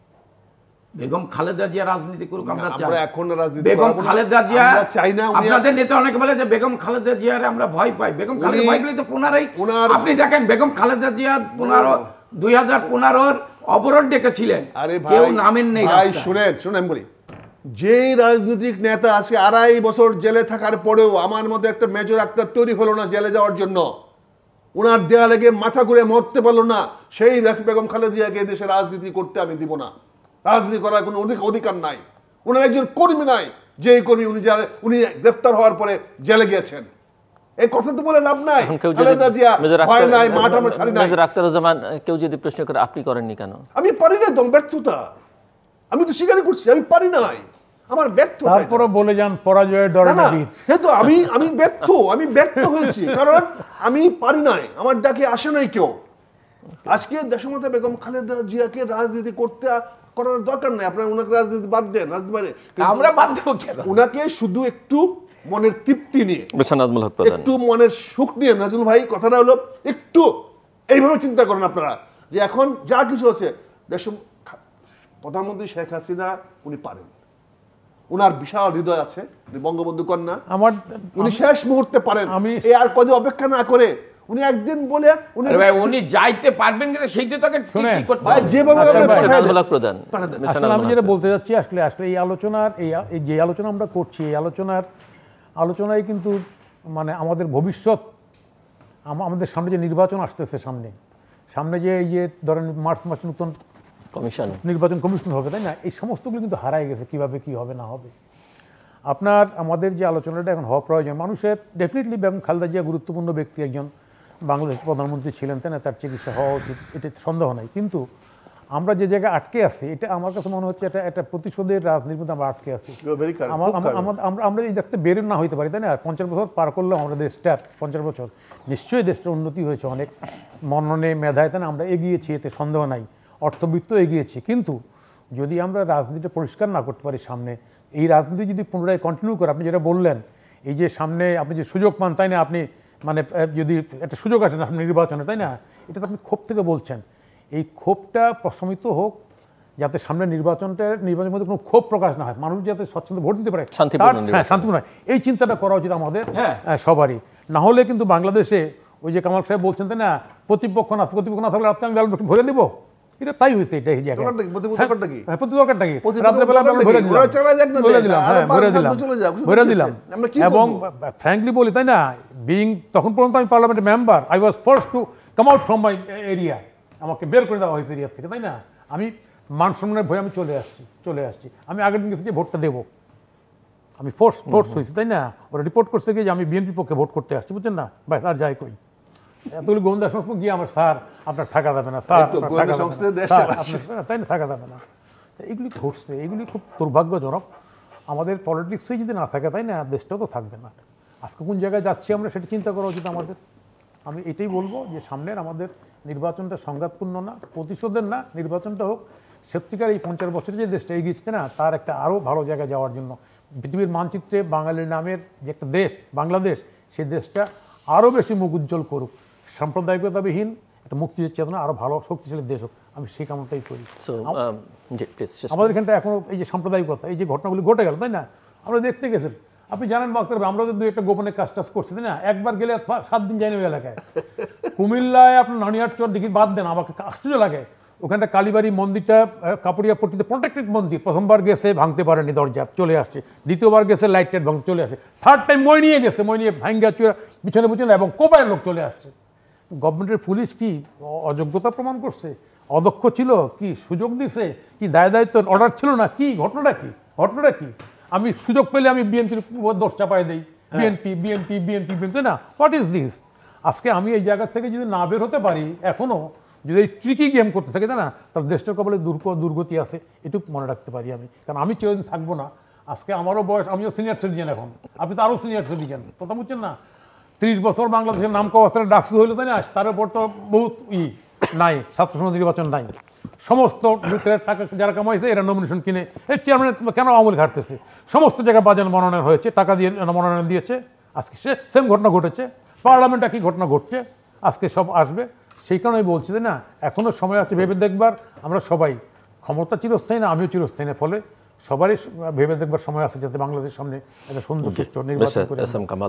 বেগম খালেদা জিয়া রাজনীতি করুক আমরা চাই আমরা এখন রাজনীতি বেগম খালেদা জিয়া আমরা চাই না আপনাদের নেতা অনেকে বলে যে বেগম খালেদা জিয়ারে আমরা ভয় পাই বেগম খালেদা ভয় পেলে তো পুনরায় আপনি দেখেন বেগম খালেদা জিয়া পনেরো দুই হাজার পনেরোর অবরোধ ডেকেছিলেন কেউ নামেন নেই ভাই শুনেন শুনেন বলি যেই রাজনৈতিক নেতা আজকে আড়াই বছর জেলে থাকার পরেও আমার মধ্যে একটা মেজর আক্তার তৈরি হলো না জেলে যাওয়ার জন্য ওনার দেয়া লেগে মাথা ঘুরে মরতে পারলো না সেই বেগম খালেদা জিয়াকে দেশে রাজনীতি করতে আমি দিব না রাজনীতি করার কোনো অধিকার নাই ওনার একজন কর্মী নাই যেই কর্মী উনি উনি গ্রেফতার হওয়ার পরে জেলে গিয়েছেন এই কথা তো বলে লাভ নাই খালেদা জিয়া ভয় নাই মাঠ আমরা ছাড়ি নাই মেজর আখতারুজ্জামান কেউ যদি প্রশ্ন করে আপনি করেননি কেন আমি পারি না তো ব্যর্থতা আমি তো স্বীকারই করছি আমি পারি নাই আমার ব্যর্থতা তারপরে বলে যান পরাজয়ের ডরে না কিন্তু আমি আমি ব্যর্থ আমি ব্যর্থ হয়েছি কারণ আমি পারি নাই আমার ডাকে আসে নাই কেউ আজকে দেশমাতা বেগম খালেদা জিয়াকে রাজনীতি করতে করার দরকার নাই আপনারা ওনাকে রাজনীতি বাদ দেন রাজনীতি আমরা বাদ দেবো কেন ওনাকে শুধু একটু মনের তৃপ্তি নিয়ে নাজমুল হক প্রধান একটু মনের সুখ নিয়ে নাজমুল ভাই কথাটা হলো একটু এইভাবে চিন্তা করেন আপনারা যে এখন যা কিছু আছে দেশ প্রধানমন্ত্রী শেখ হাসিনা উনি পারেন ওনার বিশাল হৃদয় আছে উনি বঙ্গবন্ধু কন্যা আমার উনি শেষ মুহূর্তে পারেন আমি এই আর কদিন অপেক্ষা না করে উনি একদিন বলে উনি ভাই উনি যাইতে পারবেন কিনা সেইটা তাকে ঠিক করতে ভাই যেভাবে নাজমুল হক প্রধান আসলে আমি যেটা বলতে যাচ্ছি আসলে আসলে এই আলোচনার এই যে আলোচনা আমরা করছি এই আলোচনার আলোচনায় কিন্তু মানে আমাদের ভবিষ্যৎ আমাদের সামনে যে নির্বাচন আসতেছে সামনে সামনে যে এই যে ধরেন মার্চ মাসে নতুন কমিশন নির্বাচন কমিশন হবে তাই না এই সমস্তগুলো কিন্তু হারাই গেছে কিভাবে কি হবে না হবে আপনার আমাদের যে আলোচনাটা এখন হওয়া প্রয়োজন মানুষের ডেফিনেটলি বেগম খালেদা জিয়া গুরুত্বপূর্ণ ব্যক্তি একজন বাংলাদেশ প্রধানমন্ত্রী ছিলেন তাই না তার চিকিৎসা হওয়া উচিত এটা সন্দেহ নাই কিন্তু আমরা যে জায়গায় আটকে আছি এটা আমার কাছে মনে হচ্ছে এটা একটা প্রতিশোধের রাজনীতিতে আমরা আটকে আছি আমরা এই দেখতে বের না হইতে পারি তাই না পঞ্চাশ বছর পার করলেও আমরা দেশটা পঞ্চাশ বছর নিশ্চয়ই দেশটার উন্নতি হয়েছে অনেক মননে মেধায় তাই না আমরা এগিয়েছি এতে সন্দেহ নাই অর্থবিত্ত এগিয়েছি কিন্তু যদি আমরা রাজনীতিটা পরিষ্কার না করতে পারি সামনে এই রাজনীতি যদি পুনরায় কন্টিনিউ করে আপনি যেটা বললেন এই যে সামনে আপনি যে সুযোগ পান তাই না আপনি মানে যদি একটা সুযোগ আসে না আপনি নির্বাচনে তাই না এটা তো আপনি ক্ষোভ থেকে বলছেন এই ক্ষোভটা প্রশমিত হোক যাতে সামনে নির্বাচনটা নির্বাচনের মধ্যে কোনো ক্ষোভ প্রকাশ না হয় মানুষ যাতে স্বচ্ছন্দ ভোট দিতে পারে হ্যাঁ শান্তিপূর্ণ এই চিন্তাটা করা উচিত আমাদের সবারই না হলে কিন্তু বাংলাদেশে ওই যে কামাল সাহেব বলছেন তাই না প্রতিপক্ষ না প্রতিপক্ষ না থাকলে রাত্রে আমি ব্যালট ভরে দিব এটা তাই হয়েছে এটা এই জায়গায় প্রতিপক্ষটা কি ভরে দিলাম এবং ফ্র্যাঙ্কলি বলি তাই না বিং তখন পর্যন্ত আমি পার্লামেন্টের member I was forced to come out from my area আমাকে বের করে দেওয়া হয়েছে এরিয়া থেকে তাই না আমি মান সম্মানের ভয়ে আমি চলে আসছি চলে আসছি আমি আগের দিন গেছি যে ভোটটা দেবো আমি ফোর্স ফোর্স হয়েছি তাই না ওরা রিপোর্ট করছে কি যে আমি বিএনপির পক্ষে ভোট করতে আসছি বুঝছেন না ভাই আর যাই কই এতগুলি গোয়েন্দা সংস্থা গিয়ে আমার স্যার আপনার থাকা যাবে না স্যার তাই না থাকা যাবে না এগুলি ঘটছে এগুলি খুব দুর্ভাগ্যজনক আমাদের পলিটিক্সে যদি না থাকে তাই না দেশটাও তো থাকবে না আজকে কোন জায়গায় যাচ্ছি আমরা সেটা চিন্তা করা উচিত আমাদের আমি এটাই বলবো যে সামনের আমাদের নির্বাচনটা সংঘাতপূর্ণ না প্রতিশোধের না নির্বাচনটা হোক সত্যিকার এই পঞ্চাশ বছরে যে দেশটা এগিয়েছে না তার একটা আরও ভালো জায়গায় যাওয়ার জন্য পৃথিবীর মানচিত্রে বাঙালির নামের যে একটা দেশ বাংলাদেশ সেই দেশটা আরও বেশি মুখ উজ্জ্বল করুক সাম্প্রদায়িকতাবিহীন একটা মুক্তির চেতনা আরও ভালো শক্তিশালী দেশ হোক আমি সেই কামনাটাই করি আমাদের এখানটা এখনও এই যে সাম্প্রদায়িকতা এই যে ঘটনাগুলি ঘটে গেল তাই না আমরা দেখতে গেছেন আপনি জানেন বক্তব্য আমরা তো দুই একটা গোপনে কাজ টাজ করছি তাই না একবার গেলে সাত দিন যায়নি ওই এলাকায় কুমিল্লায় আপনার নানিয়ার চর দিকে বাদ দেন আমাকে আশ্চর্য লাগে ওখানটা কালীবাড়ি মন্দিরটা কাপড়িয়া পট্টিতে প্রোটেক্টেড মন্দির, প্রথমবার গেছে ভাঙতে পারেনি, দরজা চলে আসছে, দ্বিতীয়বার গেছে লাইট টাইট ভাঙতে চলে আসে, থার্ড টাইম মই নিয়ে গেছে, মই নিয়ে ভাঙ্গা চুরা পিছনে পিছনে এবং কোপায়ের লোক চলে আসছে। গভর্নমেন্টের পুলিশ কি অযোগ্যতা প্রমাণ করছে, অদক্ষ ছিল, কি সুযোগ দিছে, কি দায় দায়িত্ব অর্ডার ছিল না, কি ঘটনাটা কি ঘটনাটা কি আমি সুযোগ পেলে আমি বিএনপির দোষ চাপাই দেই, বিএনপি বিএনপি বিএনপি বিএনপি না, হোয়াট ইজ দিস? আজকে আমি এই জায়গা থেকে যদি না বের হতে পারি, এখনো যদি এই ট্রিকি গেম করতে থাকি না, তার দেশটার কবলে দুর্গতি আছে, এটুকু মনে রাখতে পারি আমি। কারণ আমি চিরদিন থাকবো না। আজকে আমারও বয়স, আমিও সিনিয়র সিটিজেন, এখন আপনি তো আরও সিনিয়র সিটিজেন, কথা বুঝছেন না? ত্রিশ বছর বাংলাদেশের নাম অবস্থায় ডাকসু হইলো, তাই না? তার উপর তো বহুত ই নাই, ছাত্র সমাজ নির্বাচন নাই, সমস্ত টাকা যারা কামাইছে এরা নমিনেশন কিনে, এই চেয়ারম্যান কেন আমল ঘাটতেছে, সমস্ত জায়গায় বাজার মনোনয়ন হয়েছে, টাকা দিয়ে মনোনয়ন দিয়েছে, আজকে সে সেম ঘটনা ঘটেছে, পার্লামেন্টে কি ঘটনা ঘটছে, আজকে সব আসবে। সেই কারণে বলছি যে না, এখনো সময় আছে ভেবে দেখবার। আমরা সবাই, ক্ষমতা চিরস্থায়ী না, আমিও চিরস্থায়ী না, ফলে সবারই ভেবে দেখবার সময় আছে যাতে বাংলাদেশের সামনে একটা সুন্দর সুষ্ঠু নির্বাচন করে।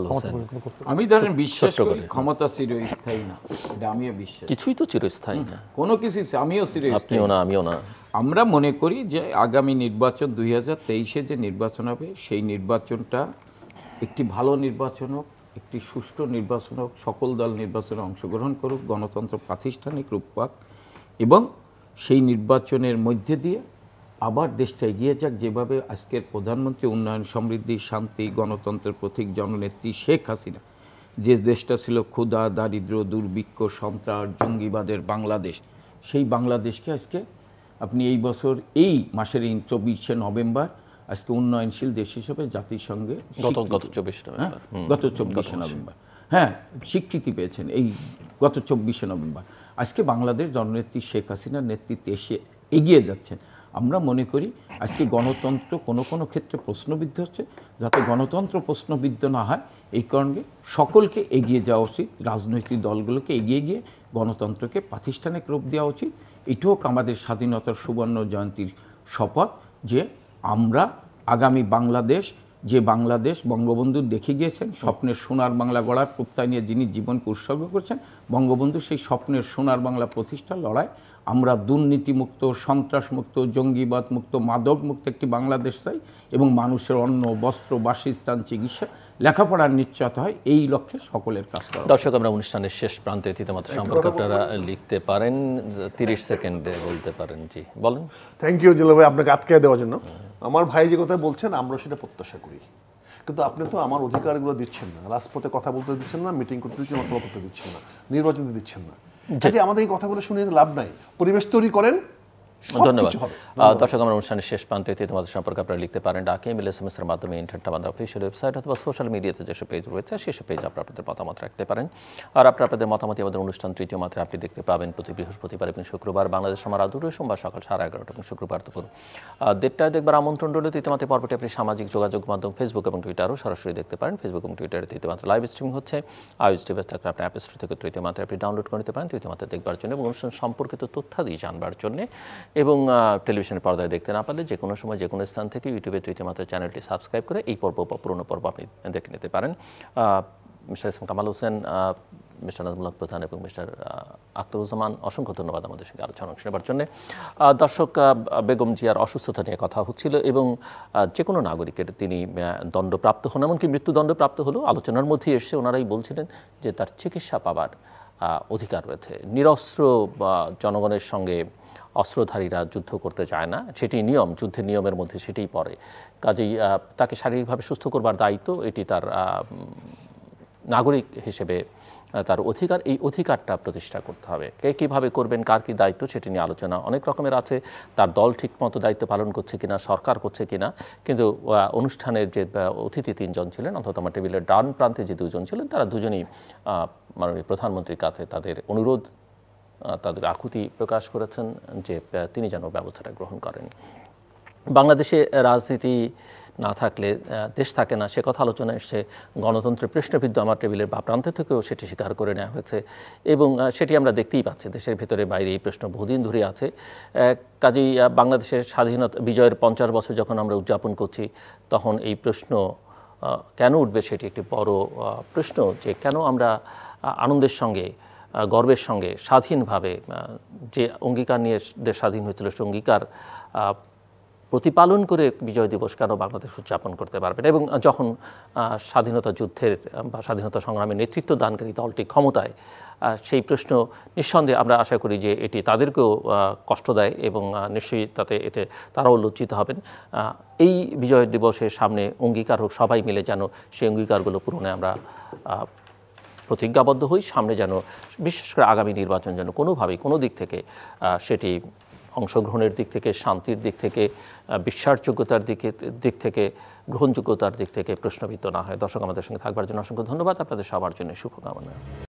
আমি ধরেন বিশ্বাস করি ক্ষমতা চিরস্থায়ী না, এটা আমিও বিশ্বাস, কিছুই তো চিরস্থায়ী না, কোনো কিছু আমিও চিরস্থায়ী না, আমিও না। আমরা মনে করি যে আগামী নির্বাচন দুই হাজার তেইশে যে নির্বাচন হবে, সেই নির্বাচনটা একটি ভালো নির্বাচন হোক, একটি সুষ্ঠু নির্বাচন হোক, সকল দল নির্বাচনে অংশগ্রহণ করুক, গণতন্ত্র প্রাতিষ্ঠানিক রূপ পাক, এবং সেই নির্বাচনের মধ্যে দিয়ে আবার দেশটা এগিয়ে যাক, যেভাবে আজকের প্রধানমন্ত্রী উন্নয়ন, সমৃদ্ধি, শান্তি, গণতন্ত্রের প্রতীক জননেত্রী শেখ হাসিনা যে দেশটা ছিল ক্ষুধা, দারিদ্র্য, দুর্ভিক্ষ, সন্ত্রাস, জঙ্গিবাদের বাংলাদেশ, সেই বাংলাদেশকে আজকে আপনি এই বছর এই মাসের এই চব্বিশে নভেম্বর আজকে উন্নয়নশীল দেশ হিসেবে জাতিসংঘে গত গত চব্বিশে নভেম্বর গত চব্বিশে নভেম্বর হ্যাঁ স্বীকৃতি পেয়েছেন, এই গত চব্বিশে নভেম্বর আজকে বাংলাদেশ জননেত্রী শেখ হাসিনার নেতৃত্বে এসে এগিয়ে যাচ্ছেন। আমরা মনে করি আজকে গণতন্ত্র কোনো কোনো ক্ষেত্রে প্রশ্নবিদ্ধ হচ্ছে, যাতে গণতন্ত্র প্রশ্নবিদ্ধ না হয় এই কারণে সকলকে এগিয়ে যাওয়া উচিত, রাজনৈতিক দলগুলোকে এগিয়ে গিয়ে গণতন্ত্রকে প্রাতিষ্ঠানিক রূপ দেওয়া উচিত। এটাও আমাদের স্বাধীনতার সুবর্ণ জয়ন্তীর শপথ যে আমরা আগামী বাংলাদেশ, যে বাংলাদেশ বঙ্গবন্ধু দেখে গিয়েছেন, স্বপ্নের সোনার বাংলা গড়ার প্রত্যয় নিয়ে যিনি জীবনকে উৎসর্গ করছেন, বঙ্গবন্ধু সেই স্বপ্নের সোনার বাংলা প্রতিষ্ঠা লড়াই আমরা দুর্নীতিমুক্ত, সন্ত্রাসমুক্ত, জঙ্গিবাদ মুক্ত, মাদক মুক্ত একটি বাংলাদেশ চাই, এবং মানুষের অন্ন, বস্ত্র, বাসস্থান, চিকিৎসা, লেখাপড়ার নিশ্চয়তা হয়, এই লক্ষ্যে সকলের কাজ করা। দর্শক, আমরা অনুষ্ঠানের শেষ প্রান্তে তিতামাত্রা সম্পর্কে আপনারা লিখতে পারেন, তিরিশ সেকেন্ডে বলতে পারেন। জি বলেন। থ্যাংক ইউ জিলা ভাই, আপনাকে আটকে দেওয়ার জন্য। আমার ভাই যে কথা বলছেন আমরা সেটা প্রত্যাশা করি, কিন্তু আপনি তো আমার অধিকারগুলো দিচ্ছেন না, রাজপথে কথা বলতে দিচ্ছেন না, মিটিং করতে দিচ্ছেন না, সভা করতে দিচ্ছেন না, নির্বাচন দিচ্ছেন না। যে আমাদের এই কথাগুলো শুনে লাভ নাই, পরিবেশ তৈরি করেন। ধন্যবাদ দর্শক, আমরা অনুষ্ঠানের শেষ প্রান্তে তোমাদের সম্পর্কে আপনারা লিখতে পারেন ডাকে ইমেল এস এম এর মাধ্যমে, ইন্টারনেট আমাদের অফিসিয়াল ওয়েবসাইট অথবা সোশ্যাল মিডিয়াতে যেসব পেজ রয়েছে সেসব পেজ আপনারা আপনাদের মতামত রাখতে পারেন। আর আপনারা আপনাদের মতামত আমাদের অনুষ্ঠান তৃতীয় মাত্রা আপনি দেখতে পাবেন প্রতি বৃহস্পতিবার এবং শুক্রবার বাংলাদেশ সময় রাত দুটোয়, সোমবার সকাল সাড়ে এগারোটা এবং শুক্রবার দুপুর দেড়টায় দেখবার আমন্ত্রণ রইল। তৃতীয়মাত্রা পর্বটি আপনি সামাজিক যোগাযোগ মাধ্যম ফেসবুক এবং টুইটারও সরাসরি দেখতে পারেন। ফেসবুক এবং টুইটারে তৃতীয়মাত্রা লাইভ স্ট্রিমিং হচ্ছে। আইওএস ডিভাইস থাকলে আপনি অ্যাপ স্টোর থেকে তৃতীয় মাত্রা আপনি ডাউনলোড করে নিতে পারেন তৃতীয়মাত্রা দেখবার জন্য এবং অনুষ্ঠান সম্পর্কিত তথ্যাদি জানবার জন্য। এবং টেলিভিশনের পর্দায় দেখতে না পারলে যে কোনো সময় যে কোনো স্থান থেকে ইউটিউবে তৃতীয় মাত্রা চ্যানেলটি সাবস্ক্রাইব করে এই পর্ব বা পুরনো পর্ব আপনি দেখে নিতে পারেন। মিস্টার ইসলাম কামাল হোসেন, মিস্টার নাজমুল হক প্রধান এবং মিস্টার আখতারুজ্জামান, অসংখ্য ধন্যবাদ আমাদের সঙ্গে আলোচনা অংশ নেবার জন্য। দর্শক, বেগম জিয়ার অসুস্থতা নিয়ে কথা হচ্ছিল এবং যে কোনো নাগরিকের তিনি দণ্ডপ্রাপ্ত হন, এমনকি মৃত্যুদণ্ডপ্রাপ্ত হলেও আলোচনার মধ্যে এসে ওনারাই বলছিলেন যে তার চিকিৎসা পাবার অধিকার রয়েছে। নিরস্ত্র বা জনগণের সঙ্গে অস্ত্রধারীরা যুদ্ধ করতে চায় না, সেটি নিয়ম, যুদ্ধের নিয়মের মধ্যে সেটাই পড়ে। কাজেই তাকে শারীরিকভাবে সুস্থ করবার দায়িত্ব, এটি তার নাগরিক হিসেবে তার অধিকার, এই অধিকারটা প্রতিষ্ঠা করতে হবে। কে কীভাবে করবেন, কার কী দায়িত্ব, সেটি নিয়ে আলোচনা অনেক রকমের আছে। তার দল ঠিকমতো দায়িত্ব পালন করছে কিনা, সরকার করছে কিনা, কিন্তু অনুষ্ঠানের যে অতিথি তিনজন ছিলেন, অন্তত আমার টেবিলের ডান প্রান্তে যে দুজন ছিলেন, তারা দুজনেই মাননীয় প্রধানমন্ত্রীর কাছে তাদের অনুরোধ, তাদের আকুতি প্রকাশ করেছেন যে তিনি যেন ব্যবস্থাটা গ্রহণ করেন। বাংলাদেশে রাজনীতি না থাকলে দেশ থাকে না, সে কথা আলোচনা এসছে। গণতন্ত্রের প্রশ্নবিদ্ধ আমার টেবিলের বা প্রান্ত থেকেও সেটি স্বীকার করে নেওয়া হয়েছে এবং সেটি আমরা দেখতেই পাচ্ছি। দেশের ভেতরে বাইরে এই প্রশ্ন বহুদিন ধরে আছে। কাজেই বাংলাদেশের স্বাধীনতা বিজয়ের পঞ্চাশ বছর যখন আমরা উদযাপন করছি, তখন এই প্রশ্ন কেন উঠবে সেটি একটি বড় প্রশ্ন, যে কেন আমরা আনন্দের সঙ্গে গর্বের সঙ্গে স্বাধীনভাবে যে অঙ্গীকার নিয়ে দেশ স্বাধীন হয়েছিল সে অঙ্গীকার প্রতিপালন করে বিজয় দিবস কেন বাংলাদেশ উদযাপন করতে পারবে না। এবং যখন স্বাধীনতা যুদ্ধের বা স্বাধীনতা সংগ্রামের নেতৃত্ব দানকারী দলটি ক্ষমতায়, সেই প্রশ্ন নিঃসন্দেহে আমরা আশা করি যে এটি তাদেরকেও কষ্ট দেয় এবং নিশ্চয়ই তাতে এতে তারাও লজ্জিত হবেন। এই বিজয় দিবসের সামনে অঙ্গীকার হোক, সবাই মিলে যেন সেই অঙ্গীকারগুলো পূরণে আমরা প্রতিজ্ঞাবদ্ধ হই। সামনে যেন বিশেষ করে আগামী নির্বাচন যেন কোনোভাবেই কোনো দিক থেকে সেটি অংশগ্রহণের দিক থেকে, শান্তির দিক থেকে, বিশ্বাসযোগ্যতার দিকে দিক থেকে, গ্রহণযোগ্যতার দিক থেকে প্রশ্নবিদ্ধ না হয়। দর্শক, আমাদের সঙ্গে থাকবার জন্য অসংখ্য ধন্যবাদ। আপনাদের সবার জন্য শুভকামনা।